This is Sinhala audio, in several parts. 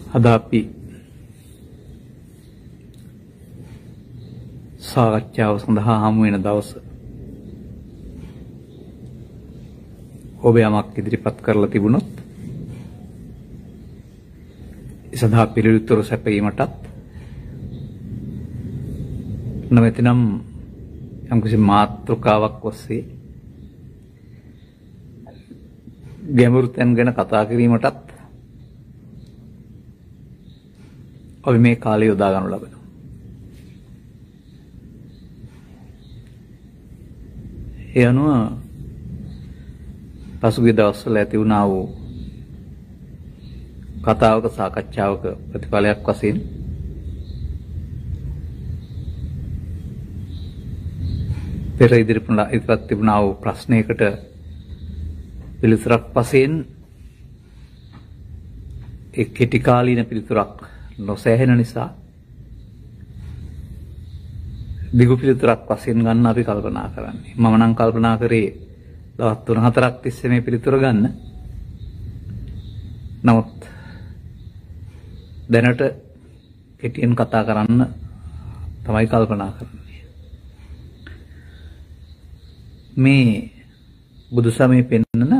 අද අපි සාකච්ඡාව සඳහා හමු වෙන දවස. ඔබ යමක් ඉදිරිපත් කරලා තිබුණොත් ඒ සඳහා පිළිතුරු සැපයීමටත් නැවතනම් යම්කිසි මාතෘකාවක් ඔස්සේ ගැඹුරු තැන් ගැන කතා කිරීමටත් අපි මේ කාලය යොදා ගන්නු ලබනවා. ඒ අනුව පසුගිය දවස්වල ඇති වුණා වූ කතාවක සාකච්ඡාවක ප්‍රතිඵලයක් වශයෙන් පෙර ඉදිරිපත් තිබුණා වූ ප්‍රශ්නයකට පිළිතුරක් වශයෙන් ඒ කෙටි කාලීන පිළිතුරක් නොසෑහෙන නිසා දිගු පිළිතුරක් වශයෙන් ගන්න අපි කල්පනා කරන්නේ. මම නම් කල්පනා කරේ දවස් 3-4ක් තිස්සේ මේ පිළිතුර ගන්න. නමුත් දැනට කෙටියෙන් කතා කරන්න තමයි කල්පනා කරන්නේ. මේ බුදු සමයේ පෙන්වන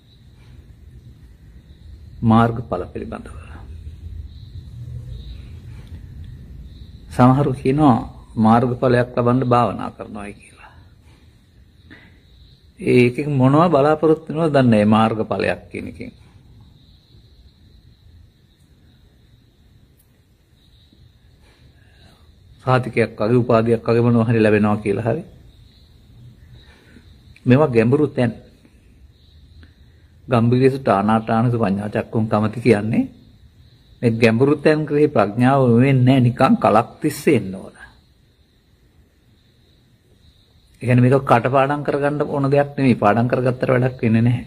මාර්ගඵල පිළිබඳව. සමහරු කියනවා මාර්ගඵලයක් ලබන්න භාවනා කරනවායි කියලා. ඒකෙන් මොනවද බලාපොරොත්තු වෙනවද දන්නේ නැහැ මාර්ගඵලයක් කියන එකෙන්. සාතිකයක් වගේ උපාධියක් වගේ මොනවා හරි ලැබෙනවා කියලා හරි. මේවා ගැඹුරු තැන්. ගම්භීරසුට ආනාපානසු පඤ්ඤා චක්කුම් කමති කියන්නේ මේ ගැඹුරු තැන් කෙරෙහි ප්‍රඥාව වෙන්නේ නැහැ නිකන් කලක් තිස්සේ එන්න ඕන. ඒ කියන්නේ මේක කටපාඩම් කරගන්න ඕන දෙයක් නෙමෙයි. පාඩම් කරගත්තට වැඩක් වෙන්නේ නැහැ.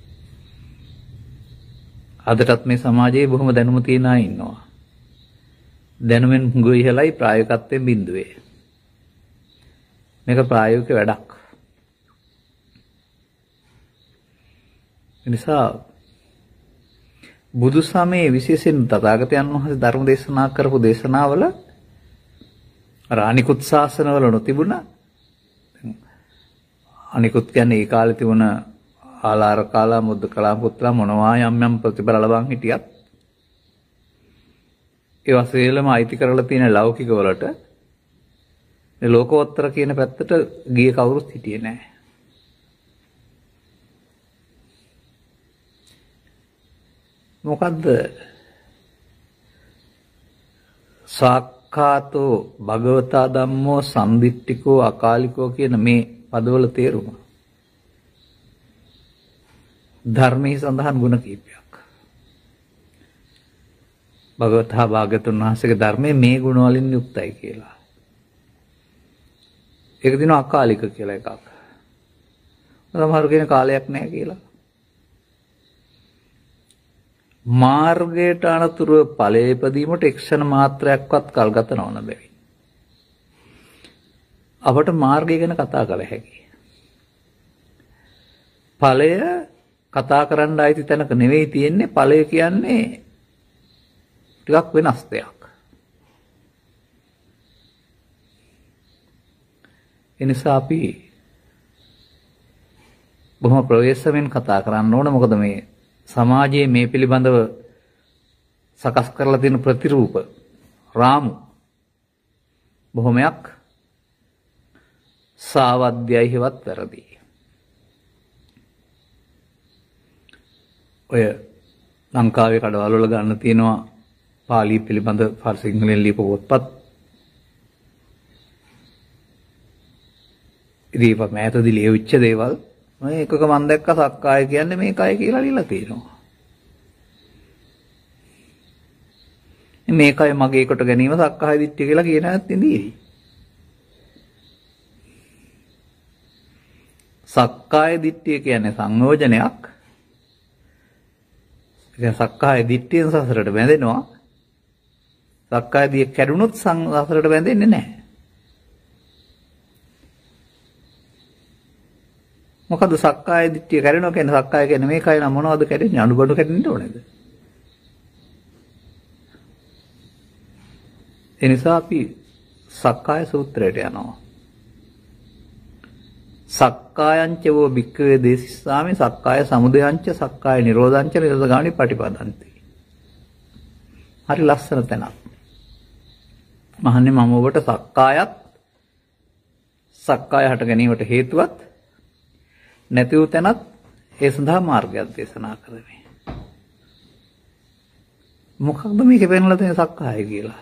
අදටත් මේ සමාජයේ බොහොම දැනුම තියන අය ඉන්නවා. දැනුමෙන් හුඟ ඉහළයි ප්‍රායෝගිකත්වයෙන් බිඳුවේ. මේක ප්‍රායෝගික වැඩක්. නිසා බුදු සමයේ විශේෂයෙන් තථාගතයන් වහන්සේ ධර්ම දේශනා කරපු දේශනාවල අර අනිකුත් ශාසනවල නොතිබුණා. අනිකුත් කියන්නේ ඒ කාලේ තිබුණ ආලාර කාලා මුද්ද කලා පුත්‍රා මොනවා යම් ප්‍රතිඵල ලබන් හිටියත් ඒ වශයෙන්ම අයිති කරලා තියෙන ලෞකික වලට මේ ලෝකෝත්තර කියන පැත්තට ගිය කවුරුත් හිටියේ නැහැ. මොකද්ද සාක්ඛාතෝ භගවතා ධම්මෝ සම්දිට්ඨිකෝ අකාලිකෝ කියන මේ පදවල තේරුම? ධර්මයේ සඳහන් ගුණ කීපයක්. භගවතා භාගතුන් වහන්සේගේ ධර්මයේ මේ ගුණ වලින් යුක්තයි කියලා. ඒක දිනවා අකාලික කියලා එකක්. සමහරු කියන කාලයක් නැහැ කියලා. මාර්ගයට අනතුරුව ඵලයේ ඉදීමට එක්ෂණ මාත්‍රයක්වත් කල්ගත නොවන බැවින් අපට මාර්ගය ගැන කතා කළ හැකියි. ඵලය කතා කරන්න ආйти තැනක නෙවෙයි තියෙන්නේ. ඵලය කියන්නේ ටිකක් වෙනස් දෙයක්. ඒ නිසා අපි බොහොම ප්‍රවේශමෙන් කතා කරන්න ඕන. මොකද මේ සමාජයේ මේ පිළිබඳව සකස් කරලා තියෙන ප්‍රතිරූප රාමු බොහොමයක් සාවද්‍යයි හෙවත් වැරදි. ඔය ලංකාවේ කඩවල වල ගන්න තියෙනවා පාලි පිළිබඳ සිංහලෙන් ලියපු පොත්පත්. ඉතින් මෑතදී ලියවිච්ච දේවල් මේ එකක මම දැක්ක සක්කාය කියන්නේ මේකයි කියලා ලියලා තියෙනවා. මේකයි මගේ කොට ගැනීම සක්කාය දිට්ඨිය කියලා කියන හැත් ඉඳී. සක්කාය දිට්ඨිය කියන්නේ සංයෝජනයක්. ඒ සක්කාය දිට්ඨියෙන් සසරට බැඳෙනවා. සක්කාය දිය කැඩුනොත් සසරට බැඳෙන්නේ නැහැ. මොකද සක්කාය දිට්ඨිය කැඩෙනවා කියන්නේ සක්කාය කියන්නේ මේකයි නම් මොනවද කැඩෙන්නේ? අනුබඩු කැඩෙන්න ඕනේද? ඒ නිසා අපි සක්කාය සූත්‍රයට යනවා. සක්කායංච වූ භික්ඛවේ දේසිස්සාමි සක්කාය සමුදයංච සක්කාය නිරෝධංච නිරෝධගාමී පටිපදන්ති. හරි ලස්සන තැනක්. මහන්නේ මම ඔබට සක්කායත් සක්කාය හට ගැනීමට හේතුවත් නැති වූ තැනත් ඒ සඳහා මාර්ගයක් දේශනා කරමි. මොකක්ද මේකේ පෙන්ලා තියෙන සක්කාය කියලා?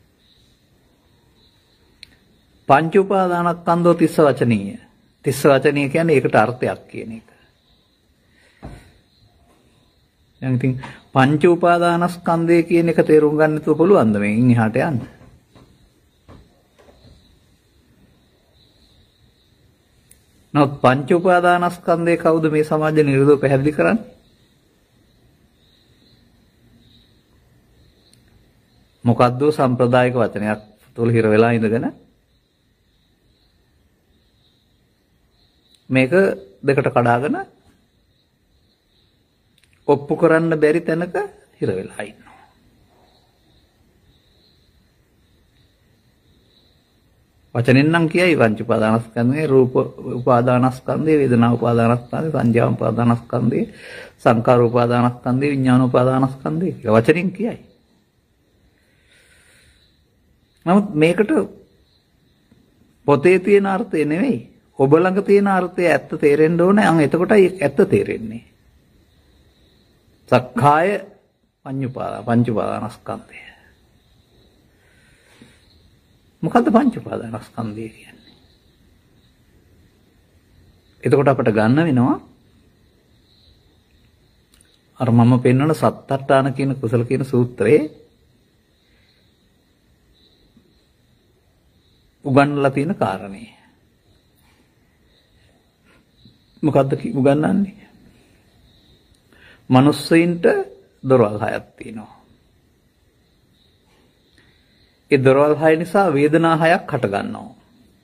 පංච උපාදානස්කන්ධෝ තිස්ස වචනීය. තිස්ස වචනීය කියන්නේ ඒකට අර්ථයක් කියන එක. දැන් ඉතින් පංච උපාදානස්කන්ධය කියන එක තේරුම් ගන්න තු පුළුවන්ද මේකින් එහාට යන්න? නමුත් පංච උපාදානස්කන්ධය කවුද මේ සමාජ නිරෝධය පැහැදිලි කරන්නේ? මොකද්ද සම්ප්‍රදායික වචනයක් තුල හිර වෙලා ඉඳගෙන මේක දෙකට කඩාගෙන ඔප්පු කරන්න බැරි තැනක හිර වෙලා ඉන්නවා. වචනෙන් නම් කියයි පංච උපාදානස්කන්ධේ රූප උපාදානස්කන්ධේ වේදනා උපාදානස්කන්ධේ සංඥා උපාදානස්කන්ධේ සංකාර උපාදානස්කන්ධේ විඥාන උපාදානස්කන්ධේ කියලා වචනෙන් කියයි. නමුත් මේකට පොතේ තියෙන අර්ථය නෙවෙයි ඔබ ළඟ තියෙන අර්ථය ඇත්ත තේරෙන්න ඕනේ. අන් එතකොටයි ඇත්ත තේරෙන්නේ. සක්කාය පංච උපාදානස්කන්ධය. මොකද්ද පංච උපාදානස්කන්ධය කියන්නේ? එතකොට අපිට ගන්න වෙනවා අර මම පෙන්වන සත්තට්ඨාන කියන කුසල කියන සූත්‍රයේ උගන්වලා තියෙන කාරණේ. මොකද්ද උගන්වන්නේ? මනුස්සයින්ට දොරවල් හයක් තියෙනවා. ඒ දොරවල් හය නිසා වේදනා හයක් හට ගන්නවා.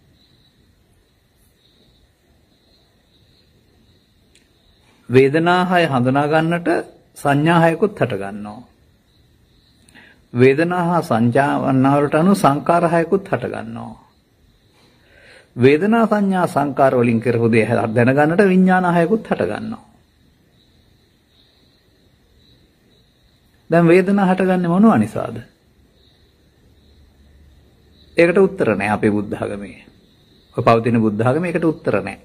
වේදනා හය හඳුනා ගන්නට සංඥා හයකුත් හට ගන්නවා. වේදනා හා සංඥාවන්වලට අනුව සංකාර හයකුත් හට ගන්නවා. වේදනා සංඥා සංකාර වලින් කරපු දේ දැනගන්නට විඥාන හයකුත් හට ගන්නවා. දැන් වේදනා හටගන්නේ මොනවා නිසාද? ඒකට උත්තර නැහැ අපේ බුද්ධ ආගමේ. ඔය පවතින බුද්ධ ආගමේ ඒකට උත්තර නැහැ.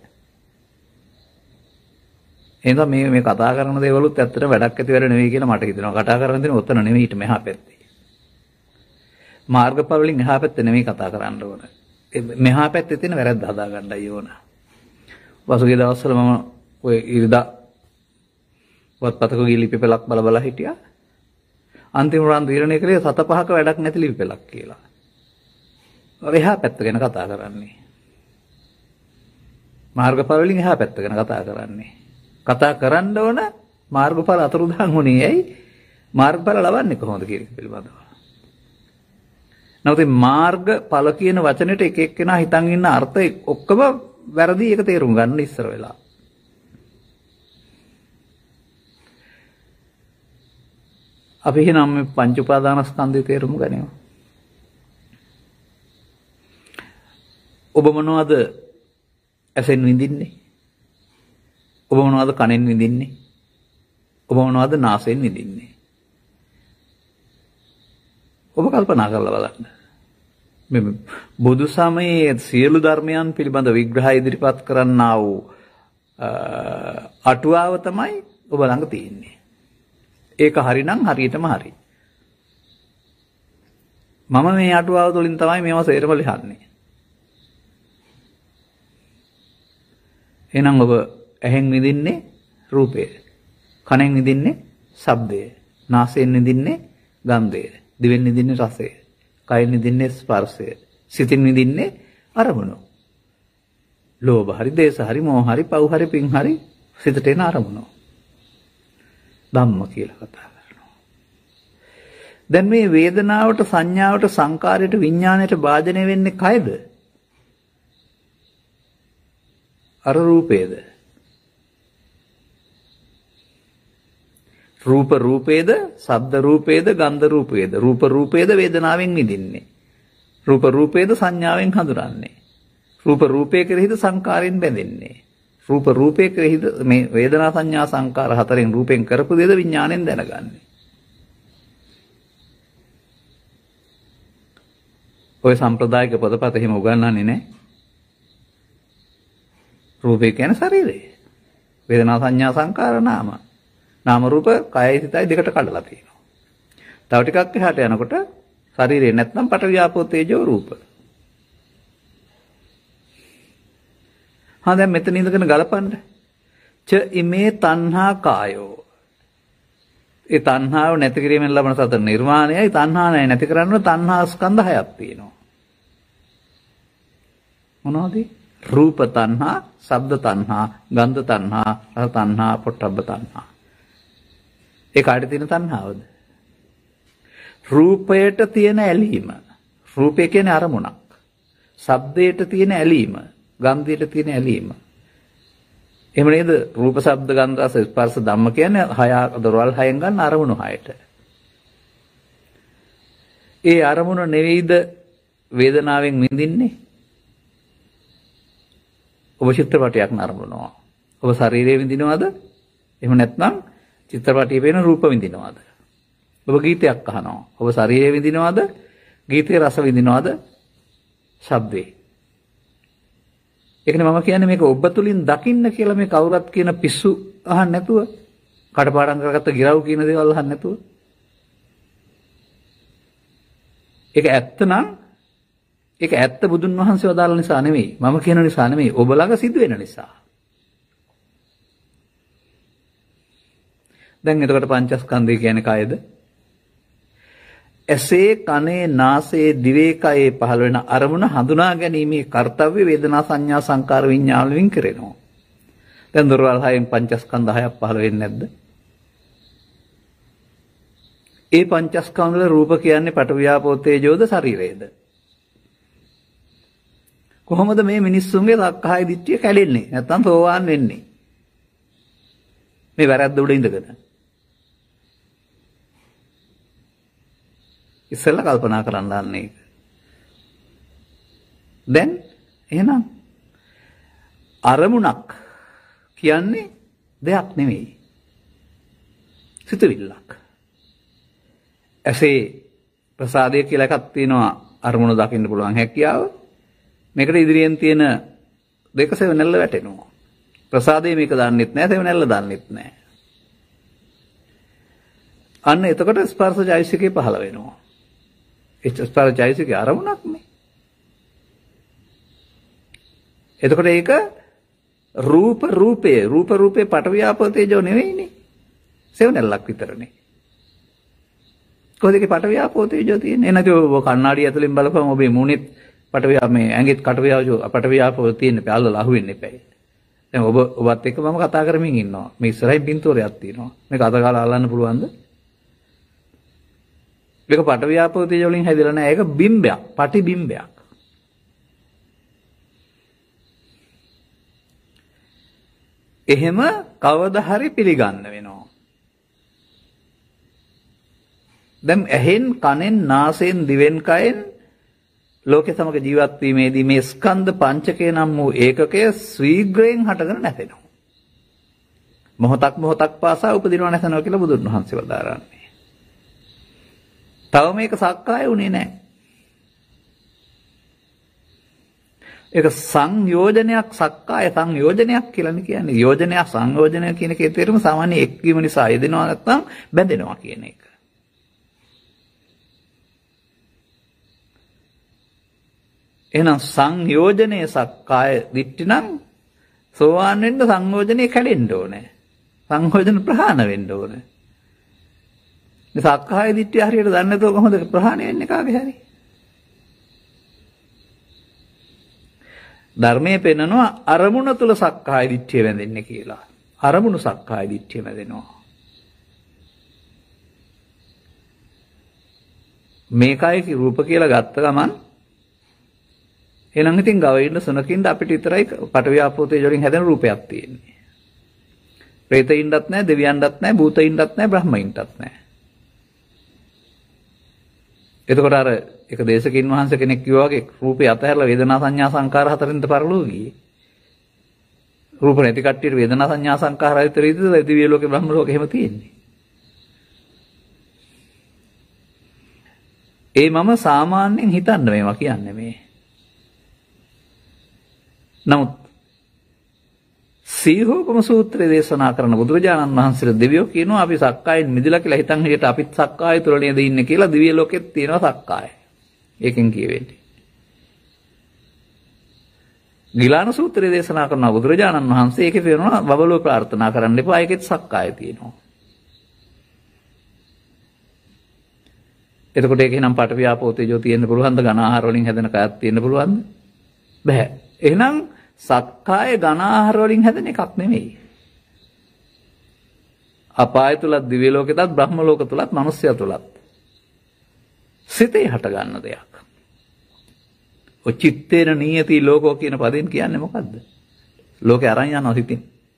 එහෙනම් මේ කතා කරන දේවලුත් ඇත්තට වැඩක් ඇති වැඩ නෙවෙයි කියලා මට හිතෙනවා. කතා කරන දේ ඔතන නෙවෙයි ඊට මෙහා පැත්තේ. මාර්ගඵල වලින් එහා පැත්තේ නෙවෙයි කතා කරන්න ඕන. මෙහා පැත්තේ තියෙන වැරද්ද හදා ගන්නයි ඕන. වසුගේ දවස්වල මම ඔය ඉරිදා වත්පතක ගිහී ලිපි පෙළක් බල බල හිටියා. අන්තිම රන් තීරණය කළේ 7-5ක වැඩක් නැති ලිපි පෙළක් කියලා. එහා පැත්ත ගැන කතා කරන්නේ. මාර්ගඵල වලින් එහා පැත්ත ගැන කතා කරන්නේ. කතා කරන්න ඕන මාර්ගඵල අතුරුදහන් වුණේ ඇයි? මාර්ගඵල ලබන්නේ කොහොමද කියන එක පිළිබඳව. නැවත මාර්ගඵල කියන වචනෙට එක එක්කෙනා හිතන් ඉන්න අර්ථ ඔක්කොම වැරදි. ඒක තේරුම් ගන්න ඉස්සර වෙලා. අපි එහෙනම් මේ පංච උපාදානස්කන්ධය තේරුම් ගනිමු. ඔබ මොනවද ඇසෙන් විඳින්නේ? ඔබ මොනවද කනෙන් විඳින්නේ? ඔබ මොනවද නාසයෙන් විඳින්නේ? ඔබ කල්පනා කරලා බලන්න. මේ බුදු සමයේ සියලු ධර්මයන් පිළිබඳ විග්‍රහය ඉදිරිපත් කරන්නා වූ අටුවාව තමයි ඔබ ළඟ තියෙන්නේ. ඒක හරිනම් හරියටම හරි. මම මේ අටුවාව තුළින් තමයි මේවා සේරම ලියන්නේ. එහෙනම් ඔබ ඇහෙන් විඳින්නේ රූපය, කනෙන් විඳින්නේ ශබ්දය, නාසයෙන් විඳින්නේ ගන්ධය, දිවෙන් විඳින්නේ රසය, කයෙන් විඳින්නේ ස්පර්ශය, සිතින් විඳින්නේ අරමුණු. ලෝභ හරි, දේශ හරි, මෝහ හරි, පව් හරි, පින් හරි සිතට එන අරමුණු. ධම්ම කියලා කතා කරනවා. දැන් මේ වේදනාවට, සංඥාවට, සංකාරයට, විඥාණයට භාජනය වෙන්නේ කයද? අර රූපේද? රූප රූපේද, ශබ්ද රූපේද, ගන්ධ රූපේද? රූප රූපේද වේදනාවෙන් විඳින්නේ. රූප රූපේද සංඥාවෙන් හඳුනන්නේ. රූප රූපේ කෙරෙහිද සංකාරයෙන් බැඳෙන්නේ. රූප රූපේ කෙරෙහිද මේ වේදනා සංඥා සංකාර හතරෙන් රූපෙන් කරපු දේද විඥාණයෙන් දැනගන්නේ. ඔය සම්ප්‍රදායික පොතපත එහෙම උගන්වන්නේ නැහැ. රූපේ කියන්නේ ශරීරය. වේදනා සංඥා සංකාර නාම. නාම රූප කයයි සිතයි දෙකට කඩලා තියෙනවා. තව ටිකක් එහාට යනකොට ශරීරේ නැත්නම් පඨවි ආපෝ තේජෝ රූප. දැන් මෙතන ඉඳගෙන ගලපන්න. ච ඉමේ තණ්හා කායෝ. ඒ තණ්හාව නැති කිරීමෙන් ලබන සතර නිර්වාණයයි තණ්හා නැති කරන්න තණ්හා ස්කන්ධ හයක් තියෙනවා. මොනවද? රූප තණ්හා, ශබ්ද තණ්හා, ගන්ධ තණ්හා, රස තණ්හා, පොට්ටබ්බ තණ්හා. ඒ කාටද තියෙන තණ්හාවද? රූපයට තියෙන ඇලීම. රූපය කියන්නේ අරමුණක්. ශබ්දයට තියෙන ඇලීම. ගන්ධයට තියෙන ඇලීම. එහෙම නේද? රූප, ශබ්ද, ගන්ධ, රස, ස්පර්ශ ධම්ම කියන්නේ දොරවල් හයෙන් ගන්න අරමුණු හයට. ඒ අරමුණ නෙවෙයිද වේදනාවෙන් විඳින්නේ? ඔබ චිත්‍රපටයක් නරඹනවා. ඔබ ශරීරය විඳිනවද? එහෙම නැත්නම් චිත්‍රපටයේ පේන රූප විඳිනවද? ඔබ ගීතයක් අහනවා. ඔබ ශරීරය විඳිනවද? ගීතයේ රස විඳිනවද? ශබ්දේ. ඒකනේ මම කියන්නේ මේක ඔබ තුලින් දකින්න කියලා මේ කවුරුත් කියන පිස්සු අහන්න නැතුව කටපාඩම් කරගත්ත ගිරව් කියන දේවල් අහන්න නැතුව. ඒක ඇත්තනම් ඒක ඇත්ත බුදුන් වහන්සේ වදාළ නිසා නෙමෙයි. මම කියන නිසා නෙමෙයි. ඔබ ළඟ සිදු වෙන නිසා. දැන් එතකොට පංචස්කන්ධය කියන්නේ කායද? ඇසේ, කනේ, නාසයේ, දිවේ, කයේ පහළ වෙන අරමුණ හඳුනා ගැනීමේ කාර්යය වේදනා සංඥා සංකාර විඥාන වලින් කරනවා. දැන් දොරවල් හයෙන් පංචස්කන්ධ හයක් පහළ වෙන්නේ නැද්ද? ඒ පංචස්කන්ධ වල රූප කියන්නේ පඨවි ආපෝ තේජෝද ශරීරයේද? කොහොමද මේ මිනිස්සුන්ගේ සක්කාය දිට්ඨිය කැඩෙන්නේ? නැත්තම් සෝවාන් වෙන්නේ? මේ වැරද්ද උඩ ඉඳගෙන. ඉස්සෙල්ලා කල්පනා කරන්න ගන්න එක. දැන් එහෙනම් අරමුණක් කියන්නේ දෙයක් නෙමෙයි. සිතුවිල්ලක්. ඇසේ ප්‍රසාදය කියලා එකක් තියෙනවා අරමුණ දකින්න පුළුවන් හැකියාව. මේකට ඉදිරියෙන් තියෙන දෙක සෙවණැල්ල වැටෙනවා. ප්‍රසාදේ මේක දන්නෙත් නැහැ, සෙවණැල්ල දන්නෙත් නැහැ. අන්න එතකොට ස්පර්ශ චෛතසිකේ පහළ වෙනවා. ඒ ස්පර්ශ චෛතසිකේ අරමුණක් නේ. එතකොට ඒක රූපේ පඨවි ආපෝ තේජෝ නෙවෙයිනේ. සෙවණැල්ලක් විතරනේ. කොහොමද ඒකේ පඨවි ආපෝ තේජෝ තියෙන්නේ? එනකෝ කණ්ණාඩිය ඇතුලෙන් බලපුවම ඔබේ මූණෙත් පඨවි මේ ඇඟෙත් පඨවි ආපෝ තියෙන්නේ පැල්ලලා අහුවෙන්නේ නැහැ. දැන් ඔබත් එක්ක මම කතා කරමින් ඉන්නවා. මේ ඉස්සරහින් පින්තූරයක් තියෙනවා. මේක අත ගාලා අල්ලන්න පුළුවන්ද? මේක පඨවි ආපෝ තේජෝ වලින් හැදිලා නැහැ. ඒක බිම්බයක්, පටිබිම්බයක්. එහෙම කවදා හරි පිළිගන්න වෙනවා. දැන් ඇහෙන්, කනෙන්, නාසයෙන්, දිවෙන්, කයෙන් ලෝකේ සමග ජීවත් වීමේදී මේ ස්කන්ධ පංචකය නම් වූ ඒකකය ශීඝ්‍රයෙන් හටගෙන නැසෙනවා. මොහොතක් පාසා උපදිනව නැසනවා කියලා බුදුන් වහන්සේ වදාරන්නේ. තව මේක සක්කාය උනේ නැහැ. ඒක සංයෝජනයක්, සක්කාය සංයෝජනයක් කියලානේ කියන්නේ. යෝජනයක් සංයෝජනය කියන එකේ තේරුම සාමාන්‍ය එක්වීම නිසා යෙදෙනවා නැත්නම් බැඳෙනවා කියන එක. එහෙනම් සංයෝජනයේ සක්කාය දිට්ඨි නම් සෝවාන් වෙන්න සංයෝජනේ කැඩෙන්න ඕනේ. සංයෝජන ප්‍රහාණ වෙන්න ඕනේ. මේ සක්කාය දිට්ඨිය හරියට දන්නේ නැතුව කොහොමද ප්‍රහාණය වෙන්නේ කාගේ හරි? ධර්මයේ පෙන්නනවා අරමුණ තුල සක්කාය දිට්ඨිය වැදෙන්නේ කියලා. අරමුණු සක්කාය දිට්ඨිය වැදෙනවා. මේකයි රූප කියලා ගත්ත ගමන් එහෙනම් ඉතින් ගවයින්ද සුනකින්ද අපිට විතරයි පඨවි ආපෝ තේජෝ වලින් හැදෙන රූපයක් තියෙන්නේ. ප්‍රේතයින්වත් නැහැ, දෙවියන්වත් නැහැ, භූතයින්වත් නැහැ, බ්‍රහ්මයින්වත් නැහැ. එතකොට අර එක දේශකින් වහන්සේ කෙනෙක් කිව්වා වගේ රූපේ අතහැරලා වේදනා සංඥා සංකාර හතරින්ද පරලෝක ගියේ. රූප නැති කට්ටියට වේදනා සංඥා සංකාර හතර විදිහට දිව්‍ය ලෝකේ බ්‍රහ්ම ලෝකේ එහෙම තියෙන්නේ. ඒ මම සාමාන්‍යයෙන් හිතන්න මේවා කියන්නේ මේ. නමුත් සීහෝපම සූත්‍රයේ දේශනා කරන බුදුරජාණන් වහන්සේ දෙවියෝ කියනවා අපි සක්කායෙන් මිදලා කියලා හිතන් හිටියට අපිත් සක්කාය තුල නේද ඉන්නේ කියලා දිව්‍ය ලෝකෙත් තියෙනවා සක්කාය. ඒකෙන් කියවෙන්නේ. ගිලාන සූත්‍රයේ දේශනා කරන බුදුරජාණන් වහන්සේ ඒකේ කියනවා බබලෝ ප්‍රාර්ථනා කරන්න එපා ඒකෙත් සක්කාය තියෙනවා. එතකොට ඒකේ නම් පට ව්‍යාපෝ තේජෝ තියෙන්න පුළුවන්ද ඝන ආහාර වලින් හැදෙන කයක් තියෙන්න පුළුවන්ද? බෑ. එහෙනම් සක්කාය ඝන ආහාර වලින් හැදෙන එකක් නෙමෙයි. අපාය තුලත් දිව්‍ය ලෝකෙටත් බ්‍රහ්ම ලෝක තුලත් මනුස්සය තුලත් සිතේ හට ගන්න දෙයක්. ඔය චිත්තේන නියති ලෝකෝ කියන පදෙන් කියන්නේ මොකද්ද? ලෝකේ අරන් යනවා සිතින්.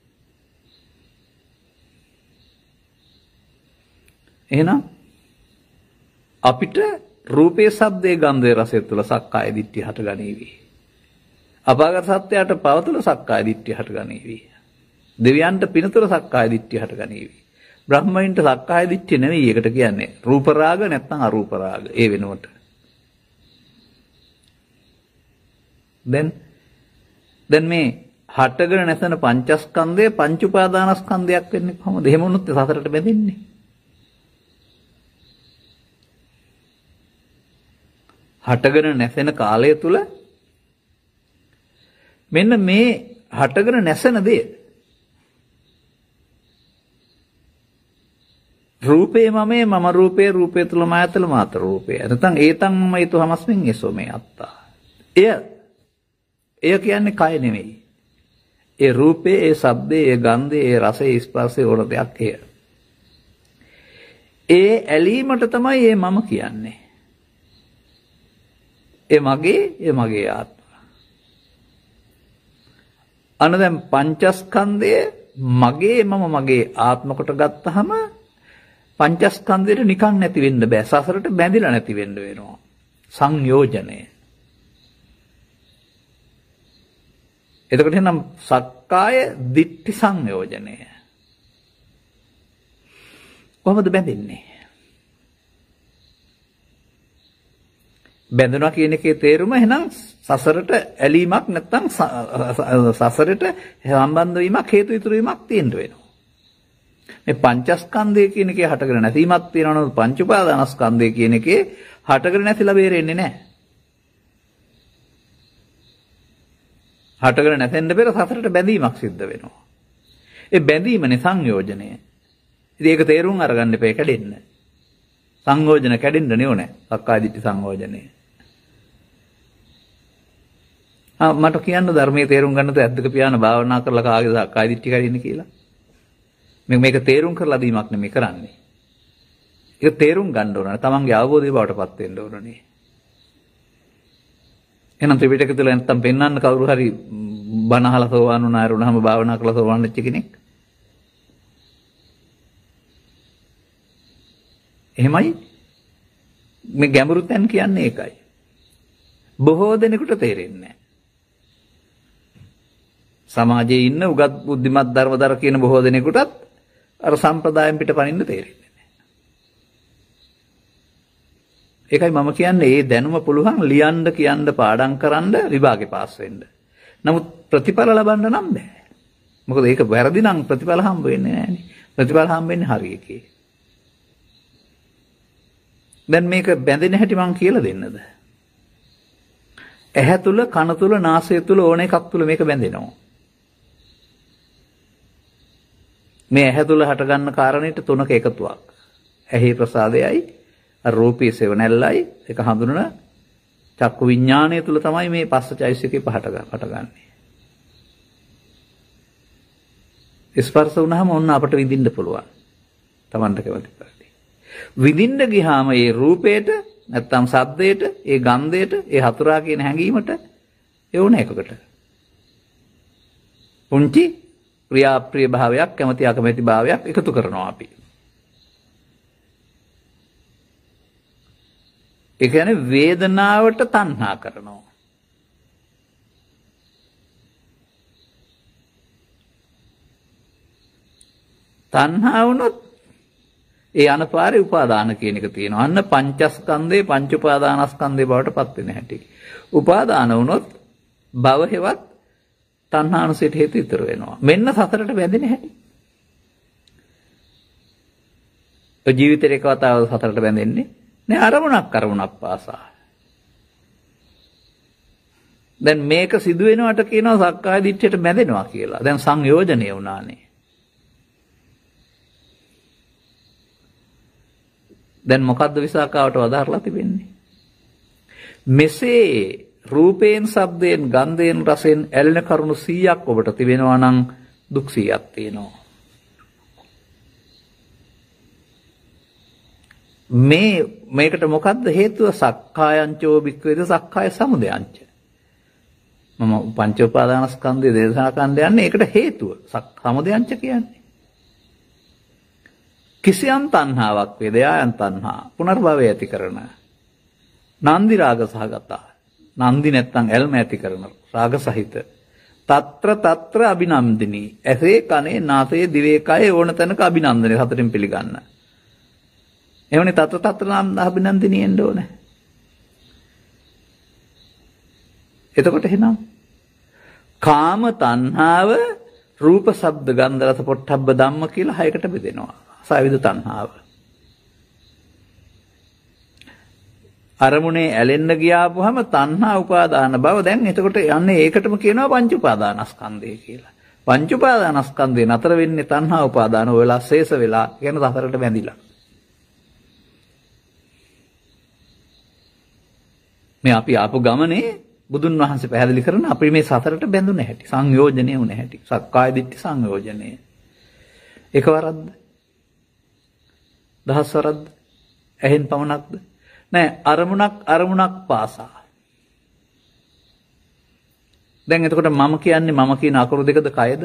එහෙනම් අපිට රූපේ ශබ්දේ ගන්ධේ රසය තුල සක්කාය දිට්ඨිය හට ගනීවි. අපාගත සත්‍යයට පවතුල සක්කාය දිට්ඨිය හට ගනීවි. දෙවියන්ට පිනතුල සක්කාය දිට්ඨිය හට ගනීවි. බ්‍රහ්මයින්ට සක්කාය දිට්ඨිය නෙවෙයි ඒකට කියන්නේ. රූප රාග නැත්නම් අරූප රාග. ඒ වෙනුවට. දැන් මේ හටගෙන නැසන පංචස්කන්ධය පංච උපාදානස්කන්ධයක් වෙන්නේ කොහොමද? එහෙම වුණොත් සතරට බැඳෙන්නේ. හටගෙන නැසෙන කාලය තුල මෙන්න මේ හටගෙන නැසෙන දේ රූපේ මම රූපේ රූපේ තුල මායතල මාතර රූපේ නැත්නම් ඒතං මම ඊතු හමස්මින් ඒසෝ මේ අත්තා එය කියන්නේ කය නෙමෙයි ඒ රූපේ ඒ ශබ්දේ ඒ ගන්ධේ ඒ රසේ ඒ ස්පර්ශේ ඕන දෙයක් ඒ ඇලීමට තමයි ඒ මම කියන්නේ ඒ මගේ ආත්ම. අන්න දැන් පංචස්කන්ධය මගේ ආත්ම කොට ගත්තාම පංචස්කන්ධයට නිකන් නැති වෙන්න බෑ. සසරට බැඳිලා නැති වෙන්න වෙනවා. සංයෝජනය. එතකොට එහෙනම් සක්කාය දිට්ඨි සංයෝජනය. කොහොමද බැඳෙන්නේ? බැඳුනා කියන එකේ තේරුම එහෙනම් සසරට ඇලීමක් නැත්නම් සසරට සම්බන්ධ වීමක් හේතු ඉතුරු වීමක් තියෙන්න වෙනවා. මේ පංචස්කන්ධය කියන එකේ හටගෙන නැතිවීමක් තියෙනවා නේද? පංච උපාදානස්කන්ධය කියන එකේ හටගෙන නැතිලා බේරෙන්නේ නැහැ. හටගෙන නැතෙන්න පෙර සසරට බැඳීමක් සිද්ධ වෙනවා. ඒ බැඳීමනේ සංයෝජනය. ඉතින් ඒක තේරුම් අරගන්න එපා කැඩෙන්න. සංයෝජන කැඩෙන්න නෙවෙයි. සක්කාය දිට්ඨි සංයෝජනය. මට කියන්න ධර්මයේ තේරුම් ගන්නද ඇද්දක පියාන භාවනා කරලා කාගේද සක්කාය දිට්ඨිය කැඩෙන්නේ කියලා. මේක තේරුම් කරලා දීමක් නෙමෙයි කරන්නේ. ඒක තේරුම් ගන්න ඕන. තමන්ගේ අවබෝධය බවටපත් වෙන්න ඕනනේ. එහෙනම් ත්‍රිපිටක තුල නැත්තම් පෙන්වන්න කවුරු හරි බණ අහලා සෝවාන් වුණා වුණාම භාවනා කරලා සෝවාන් වෙච්ච කෙනෙක්. එහෙමයි මේ ගැඹුරු තැන් කියන්නේ ඒකයි. බොහෝ දෙනෙකුට තේරෙන්නේ නැහැ. සමාජයේ ඉන්න උගත් බුද්ධිමත් ධර්මදර කියන බොහෝ දෙනෙකුටත් අර සම්ප්‍රදායෙන් පිටපනින්න තේරෙන්නේ නැහැ. ඒකයි මම කියන්නේ මේ දැනුම පුළුවන් ලියන්න කියන්න පාඩම් කරන්න විභාගේ පාස් වෙන්න. නමුත් ප්‍රතිඵල ලබන්න නම් බෑ. මොකද ඒක වැරදි නම් ප්‍රතිඵල හම්බ වෙන්නේ නැහැනේ. ප්‍රතිඵල හම්බ වෙන්නේ හරි එකේ. දැන් මේක බැඳෙන හැටි මම කියලා දෙන්නද? ඇහැ තුල, කන තුල, නාසය තුල ඕන එකක් තුල මේක බැඳෙනවා. මේ ඇහැ තුල හට ගන්න කාරණේට තුනක එකතුවක්. ඇහි ප්‍රසාදයයි, රූපී සෙවණැල්ලයි ඒක හඳුනන චක්කු විඥානය තුල තමයි මේ පස්සචෛසිකේ පහටගන්නේ. ස්පර්ශ වුණාම ඔන්න අපට විඳින්න පුළුවන්. Tamanට කැමති පරිදි. විඳින්න ගියාම ඒ රූපේට නැත්තම් ශබ්දයට, ඒ ගන්ධයට, ඒ හතුරා කියන හැඟීමට ඒ වුණ එකකට. පුංචි ප්‍රියාප්‍රිය භාවයක්, කැමැති අකමැති භාවයක් එකතු කරනවා අපි. ඒ කියන්නේ වේදනාවට තණ්හා කරනවා. තණ්හා වුණොත් ඒ අනපාරේ උපාදාන කියන එක තියෙනවා. අන්න පංචස්කන්ධේ පංච උපාදානස්කන්ධේ බවට පත් වෙන හැටි. උපාදාන වුණොත් භව හේවත් තණ්හානුසයට හේතු ඉතුරු වෙනවා. මෙන්න සතරට බැඳෙන හැටි. ඔය ජීවිතේ එක වතාවක සතරට බැඳෙන්නේ නෑ අරමුණක් පාසා. දැන් මේක සිදු වෙනවට කියනවා සක්කාය දිට්ඨියට බැඳෙනවා කියලා. දැන් සංයෝජනය වුණානේ. දැන් මොකද්ද විසාකාවට වදාරලා තිබෙන්නේ? මෙසේ රූපයෙන්, ශබ්දයෙන්, ගන්ධයෙන්, රසයෙන් ඇලෙන කරුණු 100ක් ඔබට තිබෙනවා නම් දුක් 100ක් තියෙනවා. මේකට මොකද්ද හේතුව? සක්කායංචෝ භික්ඛවේද සක්කාය සමුදයංච. මම පංච උපාදානස්කන්ධය දේශනා කරන්න යන්නේ ඒකට හේතුව. සමුදයංච කියන්නේ කිසියම් තණ්හාවක් වේදයායන් තණ්හා පුනර්භවය ඇති කරන නන්දි රාග සහගත නන්දි නැත්තම් ඇල්ම ඇති කරන රාග සහිත తත්‍ර අභිනන්දිනී ඇසේ කනේ නාසයේ දිවේ කයේ ඕන තැනක අභිනන්දනය සතුටින් පිළිගන්න. එවනේ తත්‍ර නම් අභිනන්දිනී එන්න ඕනේ. එතකොට එහෙනම් කාම තණ්හාව රූප ශබ්ද ගන්ධ රස පොට්ටබ්බ ධම්ම කියලා හයකට බෙදෙනවා. සාවිද තණ්හාව. අරමුණේ ඇලෙන්න ගියාපුවම තණ්හා උපාදාන බව දැන් එතකොට යන්නේ ඒකටම කියනවා පංච උපාදානස්කන්ධය කියලා. පංච උපාදානස්කන්ධේ නතර වෙන්නේ තණ්හා උපාදාන වෙලා ශේෂ වෙලා කියන සතරට බැඳිලා. මේ අපි ආපු ගමනේ බුදුන් වහන්සේ පැහැදිලි කරන අපි මේ සතරට බැඳුන හැටි සංයෝජනය වුණ හැටි සක්කාය දිට්ඨි සංයෝජනය. එකවරක්ද? දහස්වරක්ද? ඇහෙන් පමණක්ද? නෑ අරමුණක් පාසා. දැන් එතකොට මම කියන්නේ මම කියන අකුරු දෙකද කයද?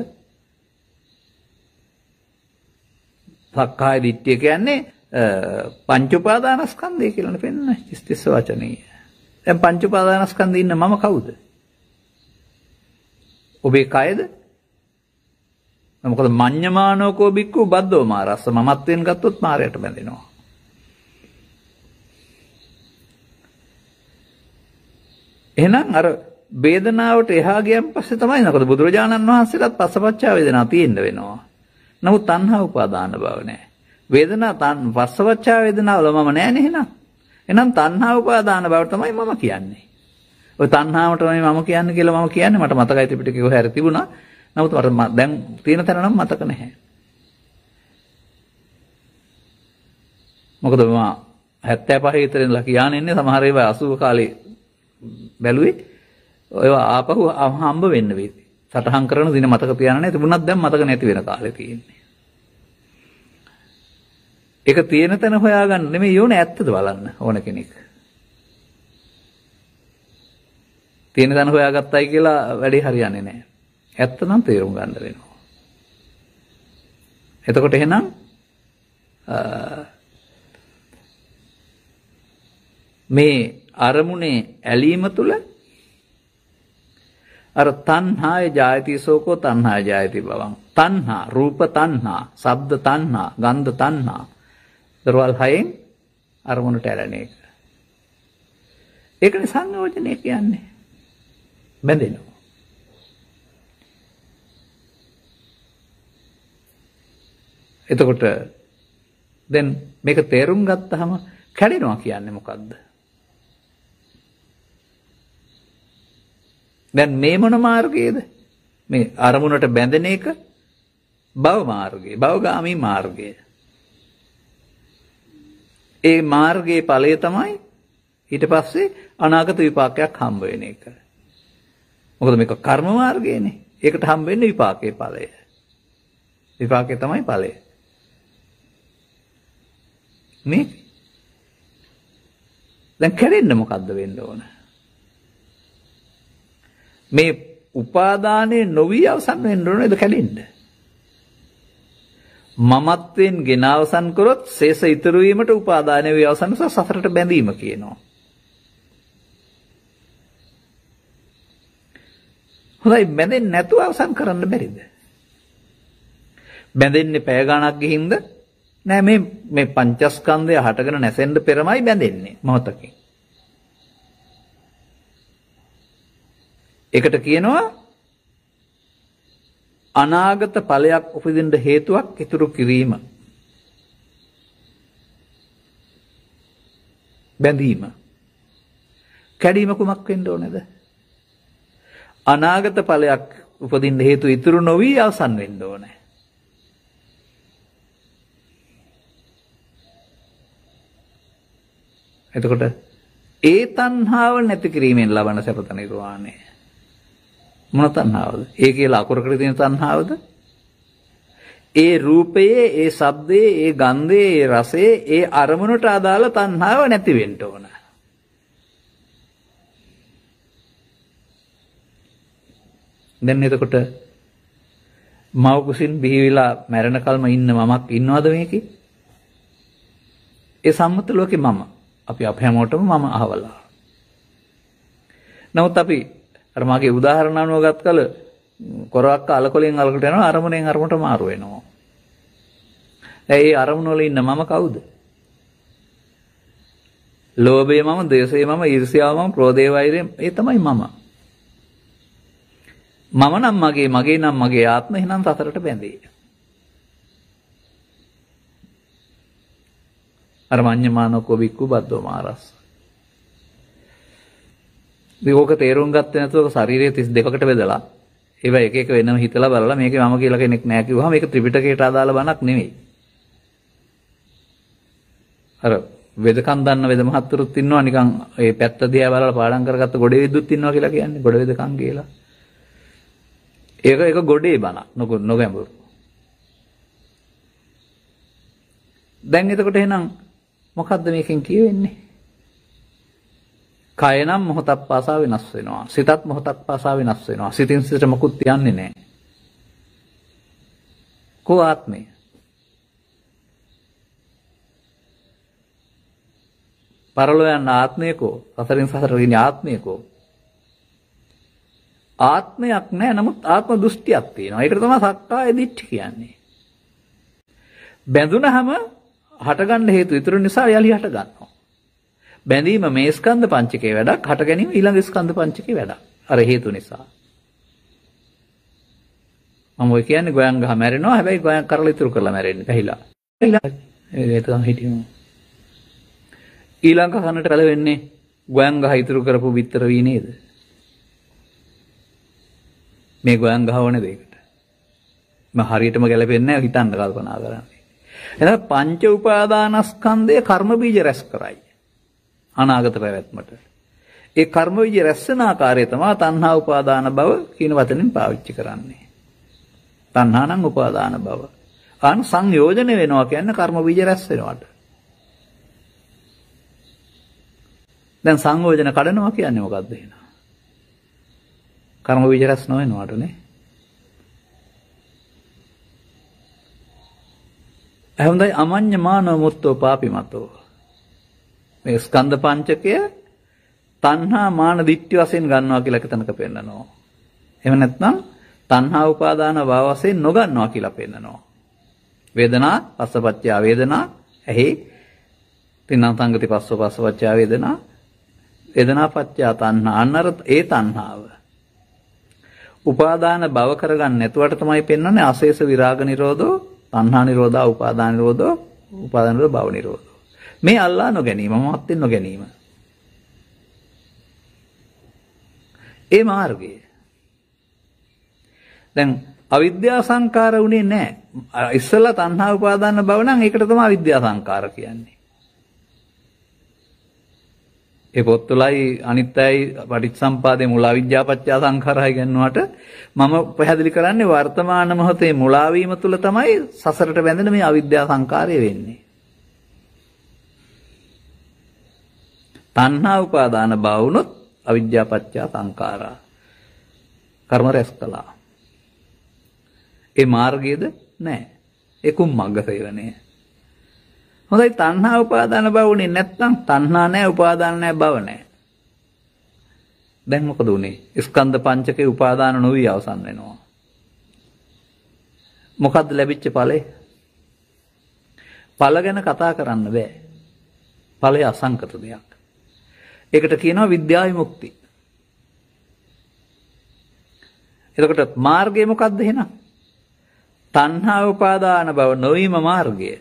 සක්කාය දිට්ඨිය කියන්නේ පංච උපාදානස්කන්ධය කියලානේ පෙන්නන්නේ 33 වචනේ. දැන් පංච උපාදානස්කන්ධේ ඉන්න මම කවුද? ඔබේ කයද? මොකද මඤ්ඤමානෝකෝ බික්කු බද්දෝ මාරස්ස මමත්වෙන් ගත්තොත් මාරයට බැඳෙනවා. එහෙනම් අර වේදනාවට එහා ගියන් පස්සේ තමයි නේද බුදුරජාණන් වහන්සේලාත් පස්සපච්චා වේදනා තියෙන්න වෙනවා. නමුත් තණ්හා උපාදාන බව නැහැ. වේදනා පස්සපච්චා වේදනාවල මම නැහැ නේ එහෙනම් තණ්හා උපාදාන බව තමයි මම කියන්නේ. ඔය තණ්හාවට තමයි මම කියන්නේ කියලා මම කියන්නේ මට මතකයි ත්‍රිපිටකේ කොහේ හරි තිබුණා. නමුත් මට දැන් තියෙන තැන නම් මතක නැහැ. මොකද මම 75 විතර ඉඳලා කියන්න ඉන්නේ සමහර ඒවා 80 කාලේ බැලුවේ ඒවා ආපහු හම්බ වෙන්න වෙයි. සටහන් කරන දින මතක තියාගෙන නැහැ තිබුණත් දැන් මතක නැති වෙන කාලේ තියෙන්නේ. ඒක තියෙන තැන හොයාගන්න නෙමෙයි ඕනේ ඇත්තද බලන්න ඕන කෙනෙක්. තියෙන තැන හොයාගත්තයි කියලා වැඩේ හරියන්නේ නැහැ. ඇත්ත නම් තේරුම් ගන්න වෙනවා. එතකොට එහෙනම් මේ අරමුණේ ඇලීම තුල අර තණ්හාය ජායති සෝකෝ තණ්හාය ජායති බවං තණ්හා රූප තණ්හා ශබ්ද තණ්හා ගන්ධ තණ්හා දරවල් හයෙන් අරමුණට ඇලෙන එක. ඒකනේ සංයෝජනය කියන්නේ. බැඳෙනවා. එතකොට දැන් මේක තේරුම් ගත්තාම කැඩෙනවා කියන්නේ මොකද්ද? දැන් මේ මොන මාර්ගයේද? මේ අරමුණට බැඳෙන එක භව මාර්ගය, භවගාමී මාර්ගය. ඒ මාර්ගයේ ඵලය තමයි ඊට පස්සේ අනාගත විපාකයක් හම්බ වෙන එක. මොකද මේක කර්ම මාර්ගයනේ. ඒකට හම්බ වෙන්නේ විපාකයේ ඵලය. විපාකේ තමයි ඵලය. මේ දැන් කැරෙන්න මොකද්ද වෙන්න ඕන? මේ උපාදානයේ නොවි අවසන් වෙන්න ඕනේද කැඩෙන්න? මමත්වෙන් ගෙන අවසන් කරොත් ශේෂ ඉතුරු වීමට උපාදානයේ වේ අවසන් සසරට බැඳීම කියනවා. හොඳයි බැඳෙන්නේ නැතුව අවසන් කරන්න බැරිද? බැඳෙන්නේ පැය ගණක් ගිහින්ද? නෑ මේ පංචස්කන්ධය හටගෙන නැසෙන්න පෙරමයි බැඳෙන්නේ මොහොතකින්. ඒකට කියනවා අනාගත ඵලයක් උපදින්න හේතුවක් ඉතුරු කිරීම. බැඳීම. කැඩීම කුමක් වෙන්න ඕනේද? අනාගත ඵලයක් උපදින්න හේතු ඉතුරු නොවි අවසන් වෙන්න ඕනේ. එතකොට ඒ තණ්හාව නැති කිරීමෙන් ලබන සපත නිර්වාණය. මොන තණ්හාවද? ඒ කියලා අකුරකට තියෙන තණ්හාවද? ඒ රූපයේ, ඒ ශබ්දයේ, ඒ ගන්ධයේ, ඒ රසයේ, ඒ අරමුණට අදාළ තණ්හාව නැති වෙන්න ඕන. දැන් එතකොට මව කුසින් බිහිවිලා මැරෙන කල්ම ඉන්න මමක් ඉන්නවද මේකේ? ඒ සම්මත ලෝකේ මම. අපි හැමෝටම මම අහවලා. නමුත් අපි අර මාගේ උදාහරණ අනුව ගත් කල කොරවක් අලකොලෙන් අලකට යනවා අරමුණෙන් අරමුණට මාරු වෙනවා. ඒ අරමුණ වල ඉන්න මම කවුද? ලෝභය මම, ද්වේෂය මම, ඊර්ෂ්‍යාව මම, ක්‍රෝධය වෛරය ඒ තමයි මම. මම නම් මගේ නම් මගේ ආත්ම එහෙනම් සතරට බැඳේ. අර මඤ්ඤමානකෝ බික්කු බද්දෝ මාරස්. මේක තේරුම් ගත්තේ නැතුව ශරීරයේ 32කට බෙදලා ඒවා එක එක වෙනම හිතලා බලලා මේකේ මම කියලා කෙනෙක් නැහැ කිව්වහම මේක ත්‍රිපිටකයට අදාළ බණක් නෙමෙයි. අර වෙදකම් දන්න වෙද මහත්තුරුත් ඉන්නවා නිකන් ඒ පැත්ත දිහා බලලා පාඩම් කරගත්ත ගොඩේ විද්දුත් ඉන්නවා කියලා කියන්නේ ගොඩ වෙදකම් කියලා. ඒක ගොඩේ බණක් නොගැඹුරු. දැන් එතකොට එහෙනම් මොකද්ද මේකෙන් කියවෙන්නේ? කය නම් මොහොතක් පාසා වෙනස් වෙනවා. සිතත් මොහොතක් පාසා වෙනස් වෙනවා. සිතින් සිතට මොකුත් යන්නේ නැහැ. කෝ ආත්මය? පරලෝ යන ආත්මයකෝ? සසරින් සසර ගින ආත්මයකෝ? ආත්මයක් නැහැ. නමුත් ආත්ම දෘෂ්ටියක් තියෙනවා. ඒකට තමයි සක්කාය දිට්ඨි කියන්නේ. බැඳුනහම හටගන්න හේතු ඉතුරු නිසා යලි හට ගන්නවා. බැඳීම මේ ස්කන්ධ පංචකයේ වැඩක්, හට ගැනීම ඊළඟ ස්කන්ධ පංචකයේ වැඩක්. අර හේතු නිසා. මම ඔය කියන්නේ ගෝයන් ගහ මැරෙනවා. හැබැයි ගෝයන් කරලා ඉතුරු කරලා මැරෙන්නේ පැහිලා. ඒක තමයි හිටියම. ඊළඟ කනට පැල වෙන්නේ ගෝයන් ගහ ඉතුරු කරපු විතර වී නේද? මේ ගෝයන් ගහ ඕනේ දෙයකට. මම හරියටම ගැලපෙන්නේ නැහැ හිතන්න කල්පනා කරන්නේ. එහෙනම් පංච උපාදානස්කන්ධය කර්ම බීජ රැස් කරයි. අනාගත පැවැත්මට. ඒ කර්ම බීජ රැස් වෙන ආකාරය තමයි තණ්හා උපාදාන භව කියන වචනෙන් පාවිච්චි කරන්නේ. තණ්හා නම් උපාදාන භව. අන සංයෝජන වෙනවා කියන්නේ කර්ම බීජ රැස් වෙනවට. දැන් සංයෝජන කඩනවා කියන්නේ මොකද්ද එහෙනම්? කර්ම බීජ රැස් නොවෙනවට නේ. හොඳයි අමඤ්ඤමානෝ මුත්තෝ පාපිමතෝ. මේ ස්කන්ධ පංචකය තණ්හා මාන දිට්ඨි වශයෙන් ගන්නවා කියලා එකතනක පෙන්නනවා. එහෙම නැත්නම් තණ්හා උපාදාන භව වශයෙන් නොගන්නවා කියලා පෙන්නනවා. වේදනා පස්සපච්චය වේදනා ඇහි තින්නම් සංගති පස්සෝ පස්සපච්චය වේදනා වේදනා පච්චය තණ්හා අන්නර ඒ තණ්හාව උපාදාන භව කරගන්න නැතුවට තමයි පෙන්වන්නේ ආශේෂ විරාග නිරෝධෝ තණ්හා නිරෝධා උපාදාන නිරෝධෝ උපාදාන නිරෝධ භව නිරෝධෝ මේ අල්ලා නොගැනීම මමත් වෙන නොගැනීම ඒ මාර්ගය දැන් අවිද්‍යා සංකාර උනේ නැහැ ඉස්සෙල්ලා තණ්හා උපාදාන භව නම් ඒකට තමයි අවිද්‍යා සංකාර කියන්නේ ඒ පොත්වලයි අනිත්‍යයි පටිච්චසම්පාදේ මුල අවිද්‍යා පත්‍ය සංඛාරයි ගන්නවට මම පැහැදිලි කරන්නේ වර්තමාන මොහොතේ මුලා වීම තුල තමයි සසරට බැඳෙන මේ අවිද්‍යා සංඛාරය වෙන්නේ. තණ්හා උපාදාන භවුනොත් අවිද්‍යා පත්‍ය සංඛාරා කර්ම රැස් කළා. ඒ මාර්ගයේද නැහැ. ඒ කුම්මග්ග සේවනය. හොඳයි තණ්හා උපාදාන භව උනේ නැත්නම් තණ්හා නැහැ උපාදාන නැහැ භව නැහැ. එතකොට තණ්හා උපාදාන භව නැති වෙනවා. තණ්හා නැහැ උපාදාන නැහැ භව නැහැ. දැන් මොකද උනේ? ස්කන්ධ පංචකේ උපාදාන නොවි අවසන් වෙනවා. මොකද්ද ලැබිච්ච ඵලය? ඵල ගැන කතා කරන්න බෑ. ඵලය අසංකත දෙයක්. ඒකට කියනවා විද්‍යා විමුක්ති. එතකොට මාර්ගය මොකක්ද එහෙනම්? තණ්හා උපාදාන බව නොවීම මාර්ගය.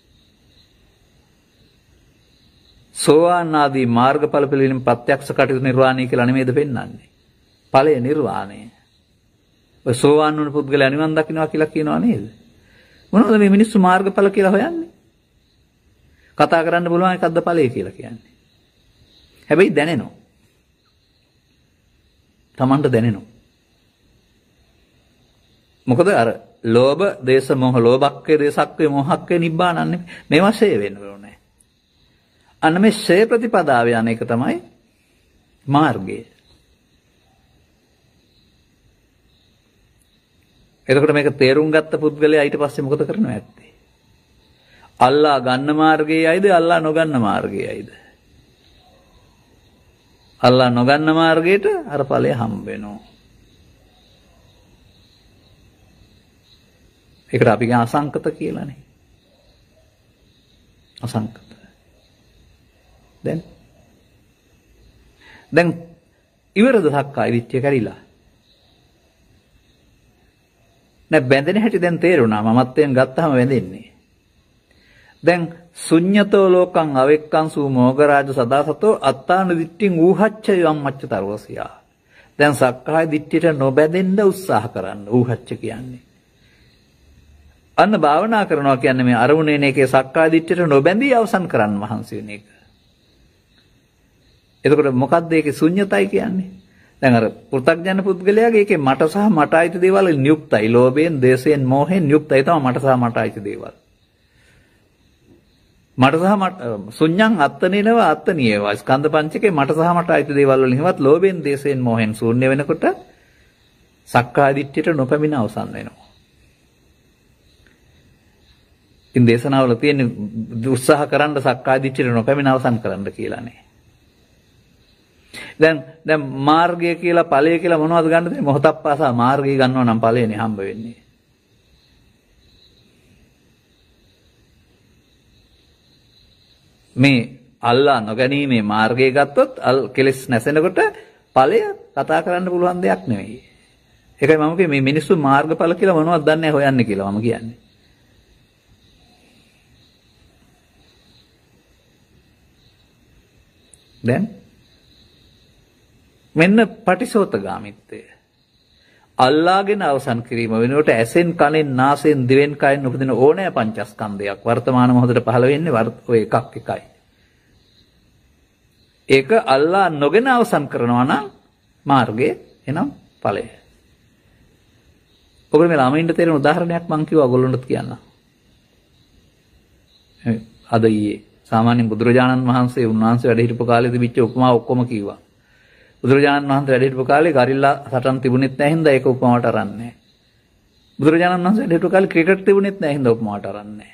සෝවාන් ආදී මාර්ගඵල පිළිවිලින් ප්‍රත්‍යක්ෂ කටයුතු නිර්වාණය කියලා නෙමෙයිද පෙන්වන්නේ? ඵලය නිර්වාණය. ඔය සෝවාන් වුණ පුද්ගලයා නිවන් දකින්නවා කියලා කියනවා නේද? මොනවද මේ මිනිස්සු මාර්ගඵල කියලා හොයන්නේ? කතා කරන්න බලුවා එකක්ද ඵලය කියලා කියන්නේ. හැබැයි දැනෙනවා. Tamanට දැනෙනවා. මොකද අර ලෝභ, දේශ, මොහ, ලෝභක්කේ, දේශක්කේ, මොහක්කේ නිබ්බානන්නේ මේවා ෂේ වෙන්න ඕනේ. අන්න මේ ෂේ ප්‍රතිපදාව යන එක තමයි මාර්ගය. එතකොට මේක තේරුම් ගත්ත පුද්ගලයා ඊට පස්සේ මොකද කරන්නේ ඇත්තේ? අල්ලා ගන්න මාර්ගයයිද අල්ලා නොගන්න මාර්ගයයිද? අල්ලා නොගන්න මාර්ගයට අර ඵලය හම්බ වෙනවා. ඒකට අපි කියන අසංකත කියලානේ. අසංකත. දැන් ඉවරද සක්කාය දිට්ඨිය කැරිලා? නෑ බැඳෙන හැටි දැන් තේරුණා. මමත්වයෙන් ගත්තාම වැඳෙන්නේ. දැන් ශුඤ්ඤතෝ ලෝකං අවෙක්කං සූ මොගරාජ සදාසතෝ අත්තාන දිට්ඨින් ඌහච්ච යම්මච්ච තරවසියා. දැන් සක්කාය දිට්ඨියට නොබැඳෙන්න උත්සාහ කරන්න. ඌහච්ච කියන්නේ. අන්න භාවනා කරනවා කියන්නේ මේ අරමුණේන එකේ සක්කාය දිට්ඨියට නොබැඳී අවසන් කරන්න මහන්සි වෙන එක. එතකොට මොකද්ද ඒකේ ශුන්‍යතයි කියන්නේ? දැන් අර පෘථග්ජන පුද්ගලයාගේ ඒකේ මට සහ මට අයිති දේවල් වලින් යුක්තයි. ලෝභයෙන්, දේශයෙන්, මෝහයෙන් යුක්තයි තමයි මට සහ මට අයිති දේවල්. මට සහ මට ශුන්‍යං අත්තනේනව අත්තනියව. ස්කන්ධ පංචකේ මට සහ මට අයිති දේවල් වලින් හිවත් ලෝභයෙන්, දේශයෙන්, මෝහයෙන් ශූන්‍ය වෙනකොට සක්කාය දිට්ඨියට නොපැමිණ අවසන් වෙනවා. ඉතින් දේශනාවල තියෙන උත්සාහ කරන්න සක්කාය දිට්ඨියට නොපැමිණ අවසන් කරන්න කියලානේ. දැන් මාර්ගය කියලා ඵලය කියලා මොනවද ගන්නද? මොහොතක් පාසා මාර්ගය ගන්නවා නම් ඵලයනේ හම්බ වෙන්නේ. මේ අල්ලා නොගැනීමේ මාර්ගය ගත්තොත් කෙලස් නැසෙනකොට ඵලය කතා කරන්න පුළුවන් දෙයක් නෙවෙයි. ඒකයි මම කියේ මේ මිනිස්සු මාර්ගඵල කියලා මොනවද දන්නේ නැහැ හොයන්නේ කියලා මම කියන්නේ. දැන් මෙන්න පටිසෝතගාමිත්වය. අල්ලාගෙන අවසන් කිරීම වෙනුවට ඇසෙන් කනෙන් නාසයෙන් දිවෙන් කයෙන් උපදින ඕනෑ පංචස්කන්ධයක් වර්තමාන මොහොතේ පහළ වෙන්නේ ඔය එකක් එකයි. ඒක අල්ලා නොගෙන අවසන් කරනවා නම් මාර්ගය එනම් ඵලය. ඔබට මේ ළමයින්ට තේරෙන උදාහරණයක් මම කිව්වා ඔයගොල්ලන්ට කියන්න. අද ඊයේ සාමාන්‍යයෙන් බුදුරජාණන් වහන්සේ උන්වහන්සේ වැඩ හිටපු කාලේ තිබිච්ච උපමා ඔක්කොම කිව්වා. බුදුරජාණන් වහන්සේ වැඩ හිටපු කාලේ ගරිල්ලා සටන් තිබුණෙත් නැහැ හින්දා ඒක උපමාවට අරන්නේ. බුදුරජාණන් වහන්සේ වැඩ හිටපු කාලේ ක්‍රිකට් තිබුණෙත් නැහැ හින්දා උපමාවට අරන්නේ.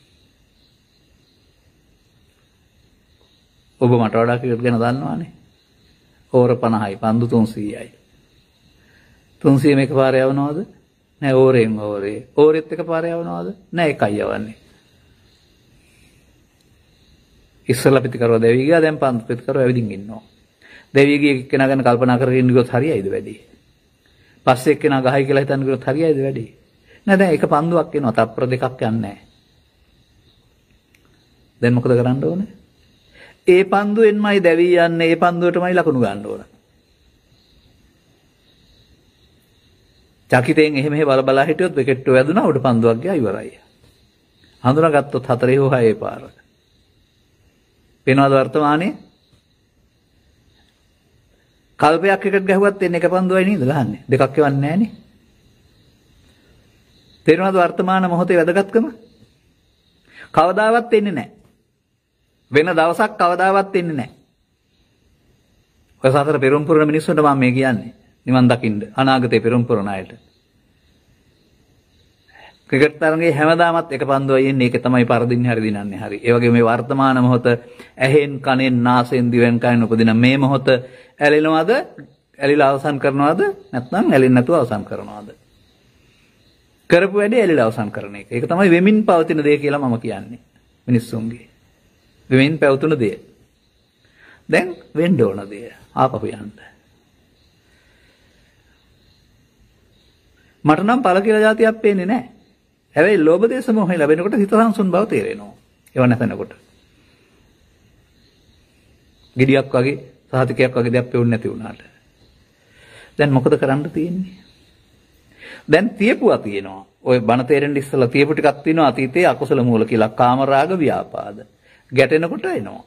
ඔබ මට වඩා ක්‍රිකට් ගැන දන්නවානේ. ඕවර 50යි පන්දු 300යි. 300 මේක පාරේ යවනවද? නෑ ඕවරෙන් ඕවරේ. ඕවරෙත් එක පාරේ යවනවද? නෑ එකයි යවන්නේ. ඉස්සලා පිටිකරුවා දෙවි ගියා දැන් පන්දු පිටිකරුවා ඇවිදින් ඉන්නවා. දෙවියගේ එක්කෙනා ගැන කල්පනා කරගෙන ඉන්න ගියොත් හරියයිද වැඩි? පස්සේ එක්කෙනා ගහයි කියලා හිතන්න ගියොත් හරියයිද වැඩි? නෑ දැන් එක පන්දුවක් එනවා තප්පර දෙකක් යන්නේ නෑ. දැන් මොකද කරන්න ඕනේ? ඒ පන්දුවෙන්මයි දැවි යන්නේ ඒ පන්දුවටමයි ලකුණු ගන්න ඕන. චකිතෙන් එහෙම බල බලා හිටියොත් විකට් වැදුනා උඩ පන්දුවක් ගියා ඉවරයි. හඳුනාගත්තොත් 4 හෝ 6 පාර. වෙනවද වර්තමානයේ? කල්පයක් එකට ගැහුවත් එන්නේ එක පන්දුවයි නේද ගහන්නේ? දෙකක් එවන්නේ නැහනේ. තේරෙනවද වර්තමාන මොහොතේ වැදගත්කම? කවදාවත් එන්නේ නැහැ. වෙන දවසක් කවදාවත් එන්නේ නැහැ. ඔය සතර පෙරම් පුරන මිනිස්සුන්ට මම මේ කියන්නේ. නිවන් දකින්න අනාගතේ පෙරම් පුරන අයට. ක්‍රිකට් තරඟේ හැමදාමත් එක පන්දුවයි එන්නේ. ඒක තමයි පරදින්නේ හරි දිනන්නේ හරි. ඒ වගේ මේ වර්තමාන මොහොත ඇහෙන් කනෙන් නාසයෙන් දිවෙන් කයින් උපදින මේ මොහොත ඇලෙනවද? ඇලිලා අවසන් කරනවද? නැත්නම් ඇලෙන්නේ නැතුව අවසන් කරනවද? කරපු වැඩේ ඇලිලා අවසන් කරන එක. ඒක තමයි වෙමින් පවතින දේ කියලා මම කියන්නේ. මිනිස්සුන්ගේ. වෙමින් පැවතුන දේ. දැන් වෙන්න ඕන දේ. ආපහු යන්න. මට නම් පළ කියලා જાතියක් පේන්නේ නැහැ. හැබැයි ලෝභ දේශ මොහය ලැබෙනකොට හිත සංසුන් බව තේරෙනවා. ඒව නැතනකොට. ගිඩියක් වගේ සහතිකයක් වගේ දෙයක් පෙවුන්නේ නැති වුණාට. දැන් මොකද කරන්න තියෙන්නේ? දැන් තියපුවා තියෙනවා. ඔය බණ තේරෙන්න ඉස්සලා තියපු ටිකක් තියෙනවා අතීතයේ අකුසල මූල කියලා. කාම රාග ව්‍යාපාද. ගැටෙනකොට එනවා.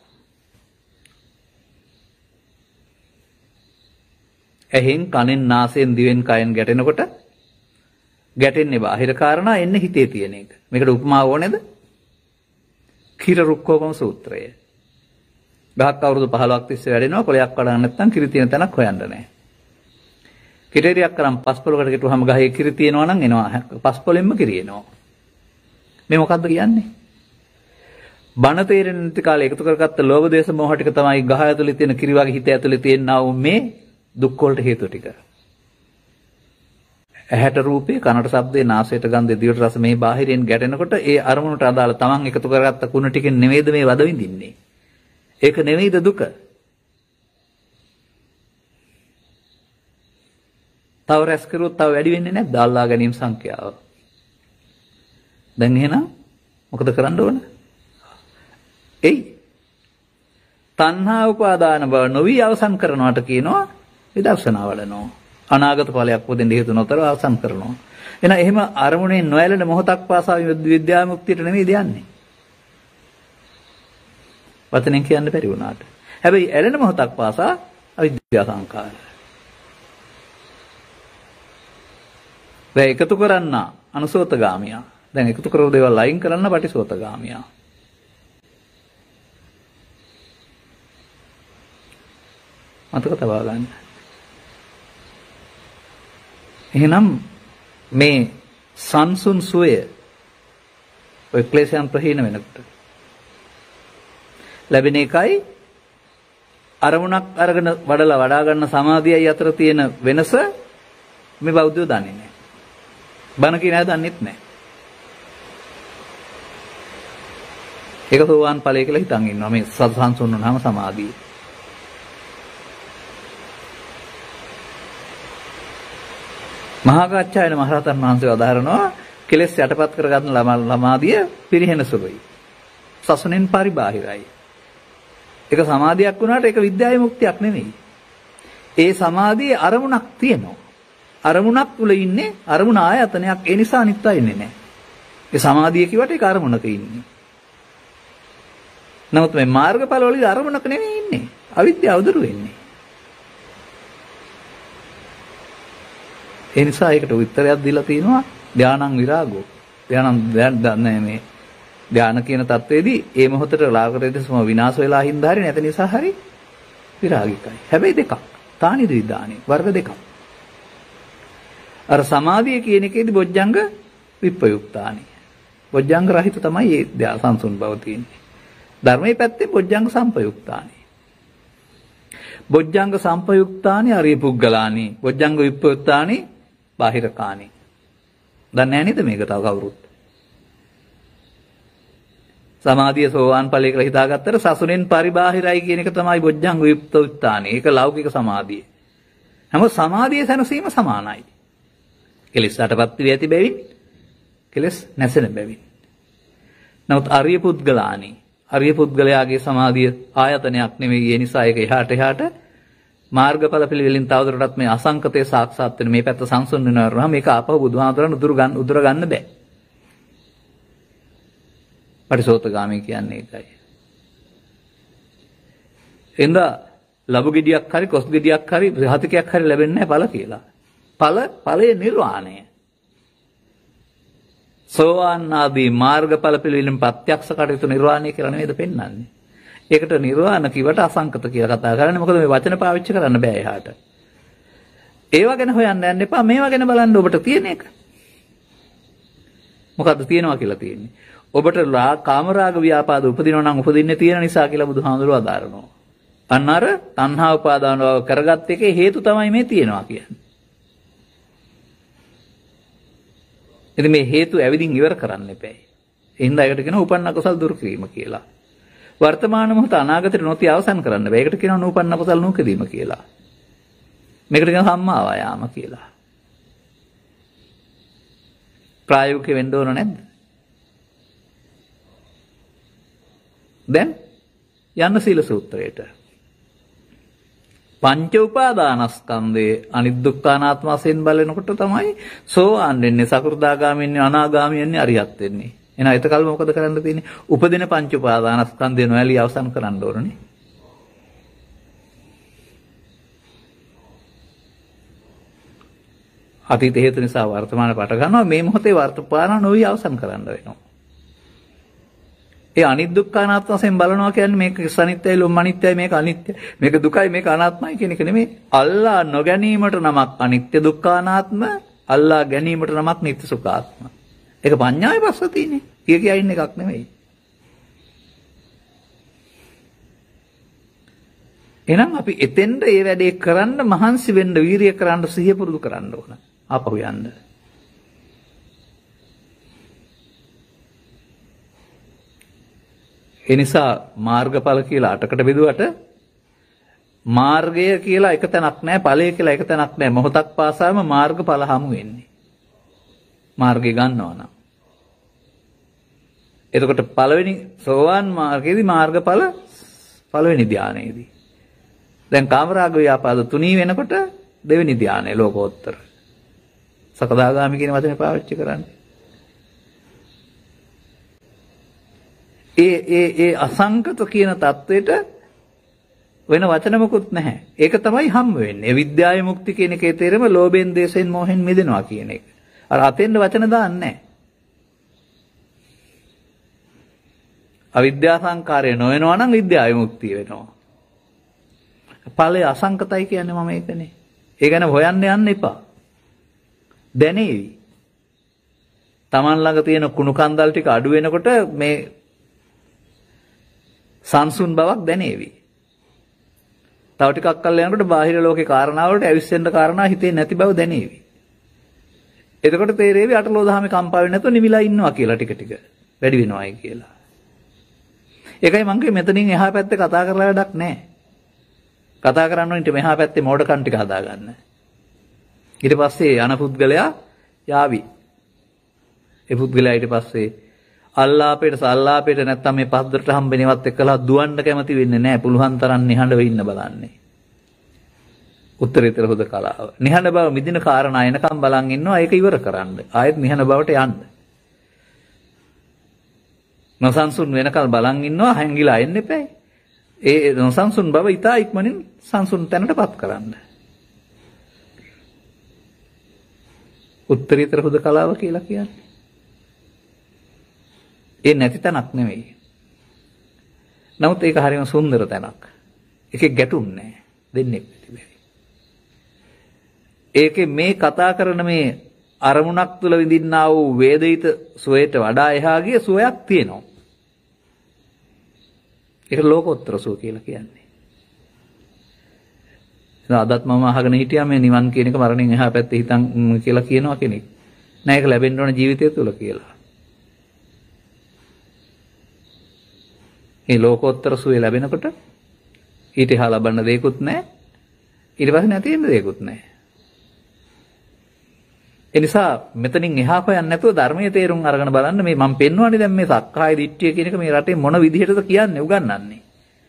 ඇහෙන් කනෙන් නාසයෙන් දිවෙන් කයෙන් ගැටෙනකොට ගැටෙන්නේ බාහිර කාරණා එන්නේ හිතේ තියෙන එක. මේකට උපමාව ඕනේද? කිර රුක්කෝපම සූත්‍රය. ගහක් අවුරුදු 15ක් තිස්සේ වැඩෙනවා කොලයක් කඩන්න නැත්නම් කිරි තියෙන තැනක් හොයන්න නැහැ. කිරේරියක් කරන් පස්පොලකට ගෙටුවාම ගහේ කිරි තියෙනවා නම් එනවා. පස්පොලෙන්ම කිරි එනවා. මේ මොකද්ද කියන්නේ? බණ තේරෙන නැති කාලේ එකතු කරගත්ත ලෝභ දේශ මොහ ටික තමයි ගහ ඇතුලේ තියෙන කිරි වගේ හිත ඇතුලේ තියෙනා වූ මේ දුක් වලට හේතු ටික. ඇහැට රූපේ, කනට ශබ්දේ, නාසයට ගන්ධේ, දිවට රස මේ බාහිරින් ගැටෙනකොට ඒ අරමුණට අදාළ තමන් එකතු කරගත්ත කුණ ටිකෙන් නෙවෙයිද මේ වද විඳින්නේ. ඒක නෙවෙයිද දුක. තව රැස් කරුවොත් තව වැඩි වෙන්නේ නැද්ද අල්ලා ගැනීම සංඛ්‍යාව? දැන් එහෙනම් මොකද කරන්න ඕන? එයි. තණ්හා උපාදාන බව නොවි අවසන් කරනවට කියනවා විදර්ශනා වඩනවා. අනාගත ඵලයක් පොදෙන් හේතු නොතර අවසන් කරනවා. එහෙනම් එහෙම අරමුණේ නොයැලෙන මොහොතක් පාසා විද්‍යා මුක්තියට නෙමෙයි යන්නේ. වචනෙන් කියන්න බැරි වුණාට. හැබැයි ඇලෙන මොහොතක් පාසා අවිද්‍යා සංකාර. දැන් එකතු කරන්න අනුසෝතගාමියා. දැන් එකතු කරව දේවල් අයින් කරන්න පටිසෝතගාමියා. මතක තබා ගන්න. එහෙනම් මේ සංසුන් සුවය ඔය ක්ලේශයන් ප්‍රහීන වෙනකොට ලැබෙන එකයි අරමුණක් අරගෙන වඩා ගන්න සමාධියයි අතර තියෙන වෙනස මේ බෞද්ධයෝ දන්නේ නැහැ. බණ කියන අය දන්නෙත් නැහැ. ඒක සෝවාන් ඵලය කියලා හිතන් ඉන්නවා මේ සංසුන් වුණාම සමාධිය. මහා කාච්චායන මහරහතන් වහන්සේ වදාරනවා කෙලෙස් යටපත් කරගන්න ළමාදිය පිරිහෙන සුළුයි. සසුනෙන් පරිබාහිරයි. ඒක සමාධියක් වුණාට ඒක විද්‍යාවේ මුක්තියක් නෙමෙයි. ඒ සමාධියේ අරමුණක් තියෙනවා. අරමුණක් තුල ඉන්නේ අරමුණ ආයතනයක්. ඒ නිසා අනිත්‍ය ඉන්නේ නැහැ. ඒ සමාධිය කිව්වට ඒක අරමුණක ඉන්නේ. නමුත් මේ මාර්ගඵල වල අරමුණක නෙමෙයි ඉන්නේ. අවිද්‍යාව දුරු වෙන්නේ. ඒ නිසා ඒකට උත්තරයක් දීලා තියෙනවා ධානං විරාගෝ. ධාන කියන தത്വෙදී ඒ මොහොතට රාගරේදසම විනාශ වෙලා හින්දා හරි නැත නිසා හරි විරාගිකයි. හැබැයි දෙකක්. තානි ද්විදානි වර්ග දෙකක්. අර සමාධිය කියන එකේදී බොජ්ජංග විප්පයුක්තානි. බොජ්ජංග රහිත තමයි ඒ සංසුන් බව තියෙන්නේ. ධර්මයේ පැත්තේ බොජ්ජංග සම්පයුක්තානි. බොජ්ජංග සම්පයුක්තානි අරිය පුග්ගලානි. බොජ්ජංග විප්පයුක්තානි බාහිරකානි. දන්නේ නැහැ නේද මේක තව කවුරුත්? සමාධිය සෝවාන් ඵලය කියලා හිතාගත්තට සසුනෙන් පරිබාහිරයි කියන එක තමයි බොජ්ජංග විප්පයුක්තානි. ඒක ලෞකික සමාධිය. නමුත් සමාධියේ සැනසීම සමානයි. කෙලෙස් යටපත් වී ඇති බැවින් කෙලෙස් නැසෙන බැවින්. නමුත් අරිය පුද්ගලානි. අරිය පුද්ගලයාගේ සමාධිය ආයතනයක් නෙමෙයි. ඒ නිසා ඒක එහාට මාර්ගඵල පිළිවෙලින් තවදුරටත් මේ අසංකතේ සාක්ෂාත් වෙන මේ පැත්ත සංසුන් වෙනවා. මේක ආපහු බුදුහාමුදුරන් උදුර ගන්න බෑ. පටිසෝතගාමී කියන්නේ ඒකයි. එඳ ලබු ගෙඩියක් හරි කොස් ගෙඩියක් හරි හතිකයක් හරි ලැබෙන්නේ නැහැ ඵල කියලා. ඵලයේ නිර්වාණය. සෝවාන් ආදී මාර්ගඵල පිළිවෙලින් ප්‍රත්‍යක්ෂ කටයුතු නිර්වාණය කියලා නෙමෙයිද පෙන්වන්නේ. ඒකට නිර්වාණ කිවට අසංකත කියලා කතා කරන්නේ. මොකද මේ වචන පාවිච්චි කරන්න බෑ එහාට. ඒවා ගැන හොයන්න යන්න එපා. මේවා ගැන බලන්න ඔබට තියෙන එක. මොකද්ද තියනවා කියලා තියෙන්නේ? ඔබට කාමරාග ව්‍යාපාද උපදිනවා නම් උපදින්නේ තියෙන නිසා කියලා බුදුහාමුදුරුවෝ අදාරනවා. අන්න අර තණ්හා උපාදාන භව කරගත් එකේ හේතු තමයි මේ තියෙනවා කියන්නේ. ඉතින් මේ හේතු ඇවිදින් ඉවර කරන්න එපා. ඒ හින්දා ඒකට කියනවා උපන්න කුසල් දුරු කිරීම කියලා. වර්තමාන මොහොත අනාගතයට නොතිය අවසන් කරන්න බෑ. ඒකට කියනවා නූපන්න කුසල් නූකදීම කියලා. මේකට කියනවා සම්මා වායාම කියලා. ප්‍රායෝගික වෙන්න ඕන නැද්ද? දැන් යන්න සීල සූත්‍රයට. පංච උපාදානස්කන්ධයේ අනිදුක්ඛානාත්ම වශයෙන් බලනකොට තමයි සෝවාන් වෙන්නේ, සකෘදාගාමී වෙන්නේ, අනාගාමී වෙන්නේ, අරියත් වෙන්නේ. එහෙනම් එතකල් මොකද කරන්න තියෙන්නේ? උපදින පංච උපාදානස්කන්ධය නොඇලී අවසන් කරන්න ඕනේ. අතීත හේතු නිසා වර්තමාන පට ගන්නවා, මේ මොහොතේ වර්තමාන නොවි අවසන් කරන්න වෙනවා. ඒ අනිදුක්ඛානාත්ම වශයෙන් බලනවා කියන්නේ මේක සනිත්‍යයි, ලොම් අනිත්‍යයි, මේක අනිත්‍යයි, මේක දුකයි, මේක අනාත්මයි කියන එක නෙමෙයි. අල්ලා නොගැනීමට නමක් අනිත්‍ය දුක්ඛානාත්ම, අල්ලා ගැනීමට නමක් නිත්‍ය සුඛාත්ම. ඒක පඤ්ඤාවේ පස්සතිනේ. කිය ඉන්න එකක් නෙමෙයි. එහෙනම් අපි එතෙන්ද මේ වැඩේ කරන්න මහන්සි වෙන්න, වීරිය කරන්න, සිහිය පුරුදු කරන්න ඕන. ආපහු යන්න. ඒ නිසා මාර්ගඵල කියලා අටකට බෙදුවට මාර්ගය කියලා එක තැනක් නැහැ, ඵලය කියලා එක තැනක් නැහැ. මොහොතක් පාසාම මාර්ගඵල හමු වෙන්නේ. මාර්ගය ගන්නවා නම්. එතකොට පළවෙනි සෝවාන් මාර්ගයේදී මාර්ගඵල පළවෙනි ධානයේදී. දැන් කාමරාග ව්‍යාපාද තුනී වෙනකොට දෙවෙනි ධානය ලෝකෝත්තර. සකදාගාමි කියන වචනේ පාවිච්චි කරන්නේ. ඒ අසංකත කියන தത്വෙට වෙන වචන මොකුත් නැහැ. ඒක තමයි හම් වෙන්නේ. විද්‍යාවේ මුක්ති කියන එකේ තේරෙම ලෝභයෙන්, දේශයෙන්, මොහෙන් මිදෙනවා කියන එක. අර අතෙන්ද වචන දාන්නේ නැහැ. අවිද්‍යා සංකාරය නොවෙනවා නම් විද්‍යාවේ මුක්තිය වෙනවා. ඵලය අසංකතයි කියන්නේ මම ඒකනේ. ඒ ගැන හොයන්න යන්න එපා. දැනේවි. Taman ළඟ තියෙන කුණු කන්දල් ටික අඩු වෙනකොට මේ සංසුන් බවක් දැනේවි. තව ටිකක් කල් යනකොට බාහිර ලෝකේ කාරණාවලට ඇවිස්සෙන්න කාරණා හිතේ නැති බව දැනේවි. එතකොට තේරෙවි අටලෝ දහමේ කම්පා වෙන්නේ නැතුව නිවිලා ඉන්නවා කියලා ටික ටික වැඩි වෙනවායි කියලා. ඒකයි මං කිව්වේ මෙතනින් එහා පැත්තේ කතා කරලා වැඩක් නැහැ. කතා කරන්න ඕනේ මෙහා පැත්තේ මෝඩකම් ටික හදාගන්න. ඊට පස්සේ යන පුද්ගලයා යාවි. ඒ පුද්ගලයා ඊට පස්සේ අල්ලාපේට සල්ලාපේට නැත්තම් මේ පද්දරට හම්බෙනවත් එක්කලා දුවන්න කැමති වෙන්නේ නැහැ. පුළුවන් තරම් නිහඬව ඉන්න බලන්නේ. උත්තරීතර හොද කලාව. නිහඬ බව මිදින කාරණා එනකම් බලන් ඉන්නවා. ඒක ඉවර කරන්න. ආයෙත් නිහඬ බවට යන්න. නොසන්සුන් වෙනකල් බලන් ඉන්නවා. හැංගිලා එන්න එපා. ඒ නොසන්සුන් බව ඊටා ඉක්මනින් සංසුන් තැනටපත් කරන්න. උත්තරීතර හොද කලාව කියලා කියන්නේ. ඒ නැති තැනක් නෙවෙයි. නමුත් ඒක හරියම සුන්දර තැනක්. ඒකේ ගැටුම් නැහැ. දෙන්නේ පිටිබැරි. ඒකේ මේ කතා කරන මේ අරමුණක් තුල විඳින්නා වූ වේදිත සුවයට වඩා එහා ගිය සුවයක් තියෙනවා. ඒක ලෝකෝත්තර සුව කියලා කියන්නේ. අදත් මම අහගෙන හිටියා මේ නිවන් කියන එක මරණයෙන් එහා පැත්තේ හිතන් කියලා කියනවා කෙනෙක්. නෑ ඒක ලැබෙන්න ඕන ජීවිතය තුල කියලා. මේ ලෝකෝත්තර සුවේ ලැබෙනකොට ඊට එහා ලබන්න දෙයක්වත් නැහැ. ඊට පස්සේ නැති වෙන දෙයක්වත් නැහැ. ඒ නිසා මෙතනින් එහා හොයන්න නැතුව ධර්මයේ තේරුම් අරගෙන බලන්න මේ මම පෙන්වන්නේ දැන් මේ සක්කාය දිට්ඨිය කියන එක මේ රටේ මොන විදිහටද කියන්නේ උගන්වන්නේ.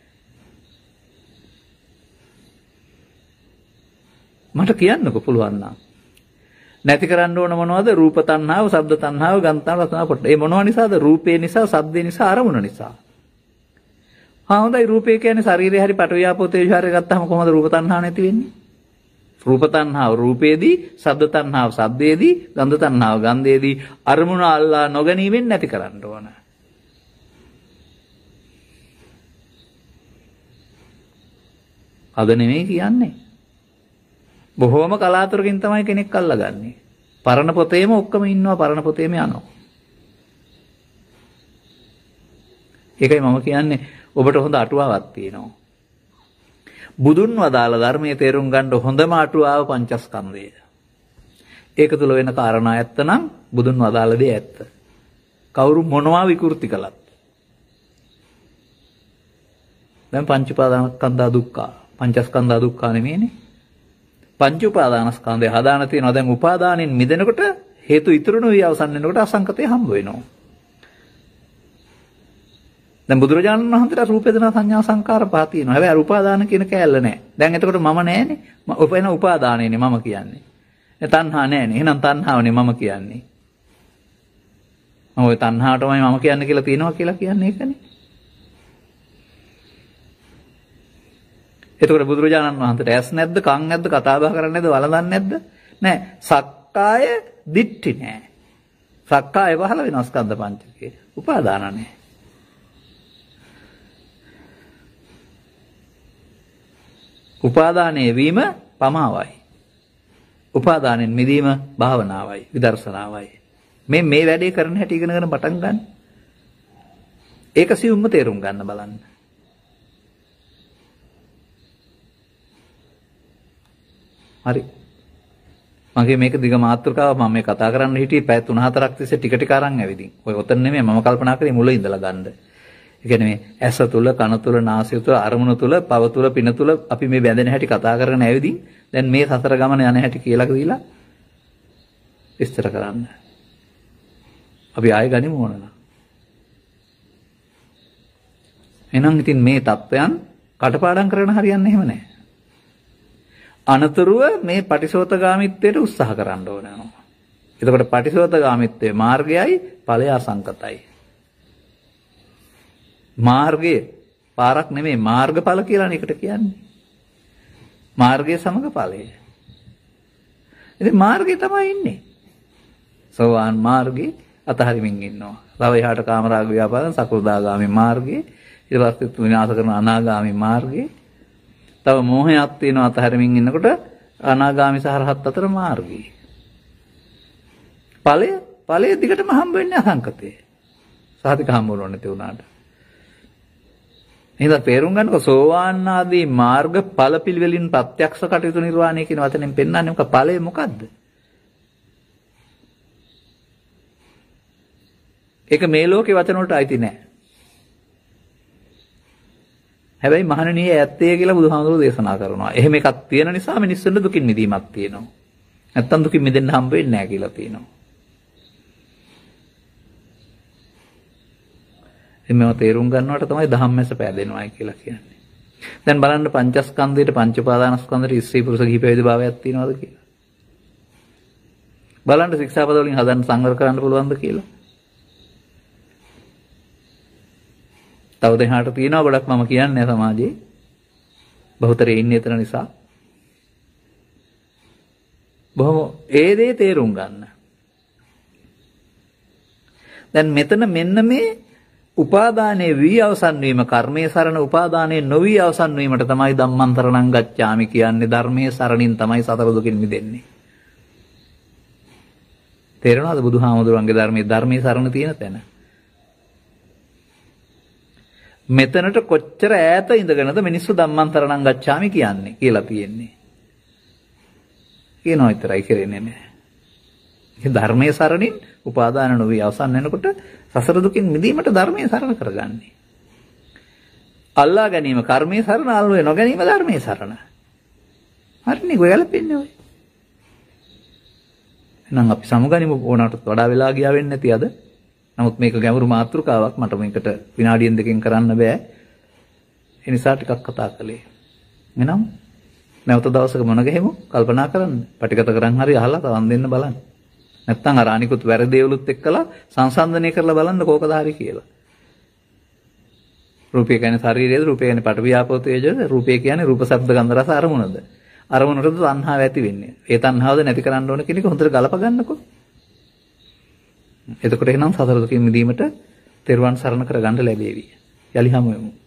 මට කියන්නකො පුළුවන් නම්. නැති කරන්න ඕන මොනවද? රූප තණ්හාව, ශබ්ද තණ්හාව, ගන්ධ තණ්හාව, රස කොට. ඒ මොනවා නිසාද? රූපේ නිසා, ශබ්දේ නිසා, අරමුණ නිසා. හොඳයි රූපේ කියන්නේ ශරීරය හරි පටවියාපෝ තේජාරය ගත්තාම කොහොමද රූප තණ්හාව නැති වෙන්නේ? රූප තණ්හාව රූපේදී, ශබ්ද තණ්හාව ශබ්දේදී, ගන්ධ තණ්හාව ගන්ධේදී අරමුණ අල්ලා නොගැනීමෙන් නැති කරන්න ඕන. අද නෙමෙයි කියන්නේ. බොහෝම කලාතුරකින් තමයි කෙනෙක් අල්ලගන්නේ. පරණ පොතේම ඔක්කොම ඉන්නවා, පරණ පොතේම යනවා. ඒකයි මම කියන්නේ ඔබට හොඳ අටුවාවක් තියෙනවා. බුදුන් වදාළ ධර්මයේ තේරුම් ගන්න හොඳම අටුවාව පංචස්කන්ධය. ඒක තුල වෙන කාරණා ඇත්ත නම් බුදුන් වදාළ දේ ඇත්ත. කවුරු මොනවා විකෘති කළත්. දැන් පංච උපාදානස්කන්ධා දුක්ඛ. පංචස්කන්ධා දුක්ඛ නෙමෙයිනේ. පංච උපාදානස්කන්ධය හදාන තියෙනවා. දැන් උපාදානෙන් මිදෙනකොට හේතු ඉතුරු නොවි අවසන් වෙනකොට අසංකතය හම්බ වෙනවා. දැන් බුදුරජාණන් වහන්සේට රූප වේදනා සංඥා සංකාර පහ තියෙනවා. හැබැයි උපාදාන කියන කෑල්ල නැහැ. දැන් එතකොට මම නැහැනේ. ඔපේන උපාදානයනේ මම කියන්නේ. තණ්හා නැහැනේ. එහෙනම් තණ්හාවනේ මම කියන්නේ. මම ওই තණ්හාවටමයි මම කියන්නේ කියලා තියෙනවා කියලා කියන්නේ ඒකනේ. එතකොට බුදුරජාණන් වහන්සේට ඇස් නැද්ද, කන් නැද්ද, කතා බහ කරන්නේ නැද්ද, වළඳන්නේ නැද්ද? නැහැ. සක්කාය දිට්ඨි නැහැ. සක්කාය පහළ වෙනවා ස්කන්ධ පංචකේ. උපාදාන නැහැ. උපාදානයේ වීම පමාවයි. උපාදානෙන් මිදීම භාවනාවයි, විදර්ශනාවයි. මේ වැඩේ කරන හැටි ඉගෙනගෙන පටන් ගන්න. ඒක සියුම්ම තේරුම් ගන්න බලන්න. හරි. මගේ මේක දිග මාතෘකාව මම මේ කතා කරන්න හිටියේ පැය 3-4ක් තිස්සේ ටික ටික අරන් ඇවිදින්. ඔය ඔතන නෙමෙයි මම කල්පනා කරේ මුල ඉඳලා ගන්න. ඒ කියන්නේ මේ ඇස තුල, කන තුල, නාසය තුල, අරමුණු තුල, පව තුල, පින තුල අපි මේ බැඳෙන හැටි කතා කරගෙන ඇවිදින්. දැන් මේ සතර ගමන යන හැටි කියලා දීලා විස්තර කරන්න. අපි ආයෙ ගනිමු ඕනනම්. එහෙනම් ඉතින් මේ தත්වයන් කටපාඩම් කරගෙන හරියන්නේ එහෙම නැහැ. අනතුරුව මේ පටිසෝතගාමිත්වයට උත්සාහ කරන්න ඕනවා. එතකොට පටිසෝතගාමිත්වයේ මාර්ගයයි ඵලය අසංකතයි. මාර්ගය පාරක් නෙමෙයි මාර්ගඵල කියලානේ ඒකට කියන්නේ. මාර්ගය සමග ඵලය. ඉතින් මාර්ගය තමයි ඉන්නේ. සෝවාන් මාර්ගේ අතහරිමින් ඉන්නවා. තව එහාට කාමරාග ව්‍යාපාදන සකෘදාගාමී මාර්ගේ, ඊට පස්සේ විනාශ කරන අනාගාමී මාර්ගේ. තව මෝහයක් තියෙනවා අතහැරමින් ඉන්නකොට අනාගාමි සහ රහත් අතර මාර්ගය. ඵලය දිගටම හම්බ වෙන්නේ අසංකතේ. සාධික හම්බුනොත් නැති වුණාට. එහෙනම් තේරුම් ගන්නකො සෝවාන් ආදී මාර්ග ඵල පිළිවෙලින් ප්‍රත්‍යක්ෂ කටයුතු නිර්වාණය කියන වචනෙන් පෙන්නන්නේ මොකක්ද? ඵලය මොකද්ද? ඒක මේ ලෝකේ වචන වලට අයිති නෑ. හැබැයි මහණෙනි ඇත්තේ කියලා බුදුහාමුදුරුවෝ දේශනා කරනවා. එහෙම එකක් තියෙන නිසා මිනිස්සුන්ට දුකින් මිදීමක් තියෙනවා. නැත්තම් දුකින් මිදෙන්න හම්බ වෙන්නේ නැහැ කියලා තියෙනවා. එමෙව තේරුම් ගන්නවට තමයි ධම්මැස පෑදෙනවායි කියලා කියන්නේ. දැන් බලන්න පංචස්කන්ධයට පංච උපාදානස්කන්ධයට ස්ත්‍රී පුරුෂ කිහිපයේදී භාවයක් තියෙනවද කියලා. බලන්න ශික්ෂාපද වලින් හදන්න සංවර කරන්න පුළුවන්ද කියලා. තව දෙහාට තියෙනවා ගොඩක් මම කියන්නේ සමාජයේ. බහුතරේ ඉන්නේ එතන නිසා. බොහොම ඒ දේ තේරුම් ගන්න. දැන් මෙතන මෙන්න මේ උපාදානයේ වී අවසන් වීම කර්මයේ සරණ උපාදානයේ නොවි අවසන් වීමට තමයි ධම්මන්තරණං ගච්ඡාමි කියන්නේ. ධර්මයේ සරණින් තමයි සතර දුකින් මිදෙන්නේ. තේරෙනවද බුදුහාමුදුරන්ගේ ධර්මයේ සරණ තියෙන තැන? මෙතනට කොච්චර ඈත ඉඳගෙනද මිනිස්සු ධම්මන්තරණං ගච්ඡාමි කියන්නේ කියලා තියෙන්නේ. කියනවා විතරයි කරන්නේ නැහැ. ඒ ධර්මයේ සරණින් උපාදාන නොවි අවසන් වෙනකොට සසර දුකින් මිදීමට ධර්මයේ සරණ කරගන්නේ. අල්ලා ගැනීම කර්මයේ සරණ, අල්ලුවේ නොගැනීම ධර්මයේ සරණ. හරිනේ ගොයලපෙන්නේ ඔය. එහෙනම් අපි සමුගනිමු ඕනකට වඩා වෙලා ගියා වෙන්නේ නැති අද. නමුත් මේක ගැඹුරු මාතෘකාවක් මට මේකට විනාඩියෙන් දෙකකින් කරන්න බෑ. ඒ නිසා ටිකක් කතා කළේ. එහෙනම් නැවත දවසක මොන ගෙහෙමු කල්පනා කරන්න. පටිගත කරන් හරි අහලා තවන් දෙන්න බලන්න. නැත්තම් අර අනිකුත් වැරදි දේවලුත් එක්කලා සංසන්දනය කරලා බලන්න කෝකද හරි කියලා. රූපය කියන්නේ ශරීරයද, රූපය කියන්නේ පඨවි ආපෝ තේජෝද, රූපය කියන්නේ රූප ශබ්ද ගන්ධ රස අරමුණද. අරමුණටද තණ්හාව ඇති වෙන්නේ. ඒ තණ්හාවද නැති කරන්න ඕන කෙනෙක් හොඳට ගලප ගන්නකො. එතකොට එහෙනම් සතර දුකින් මිදීමට තෙරුවන් සරණ කරගන්න ලැබේවි. යලි හමු වෙමු.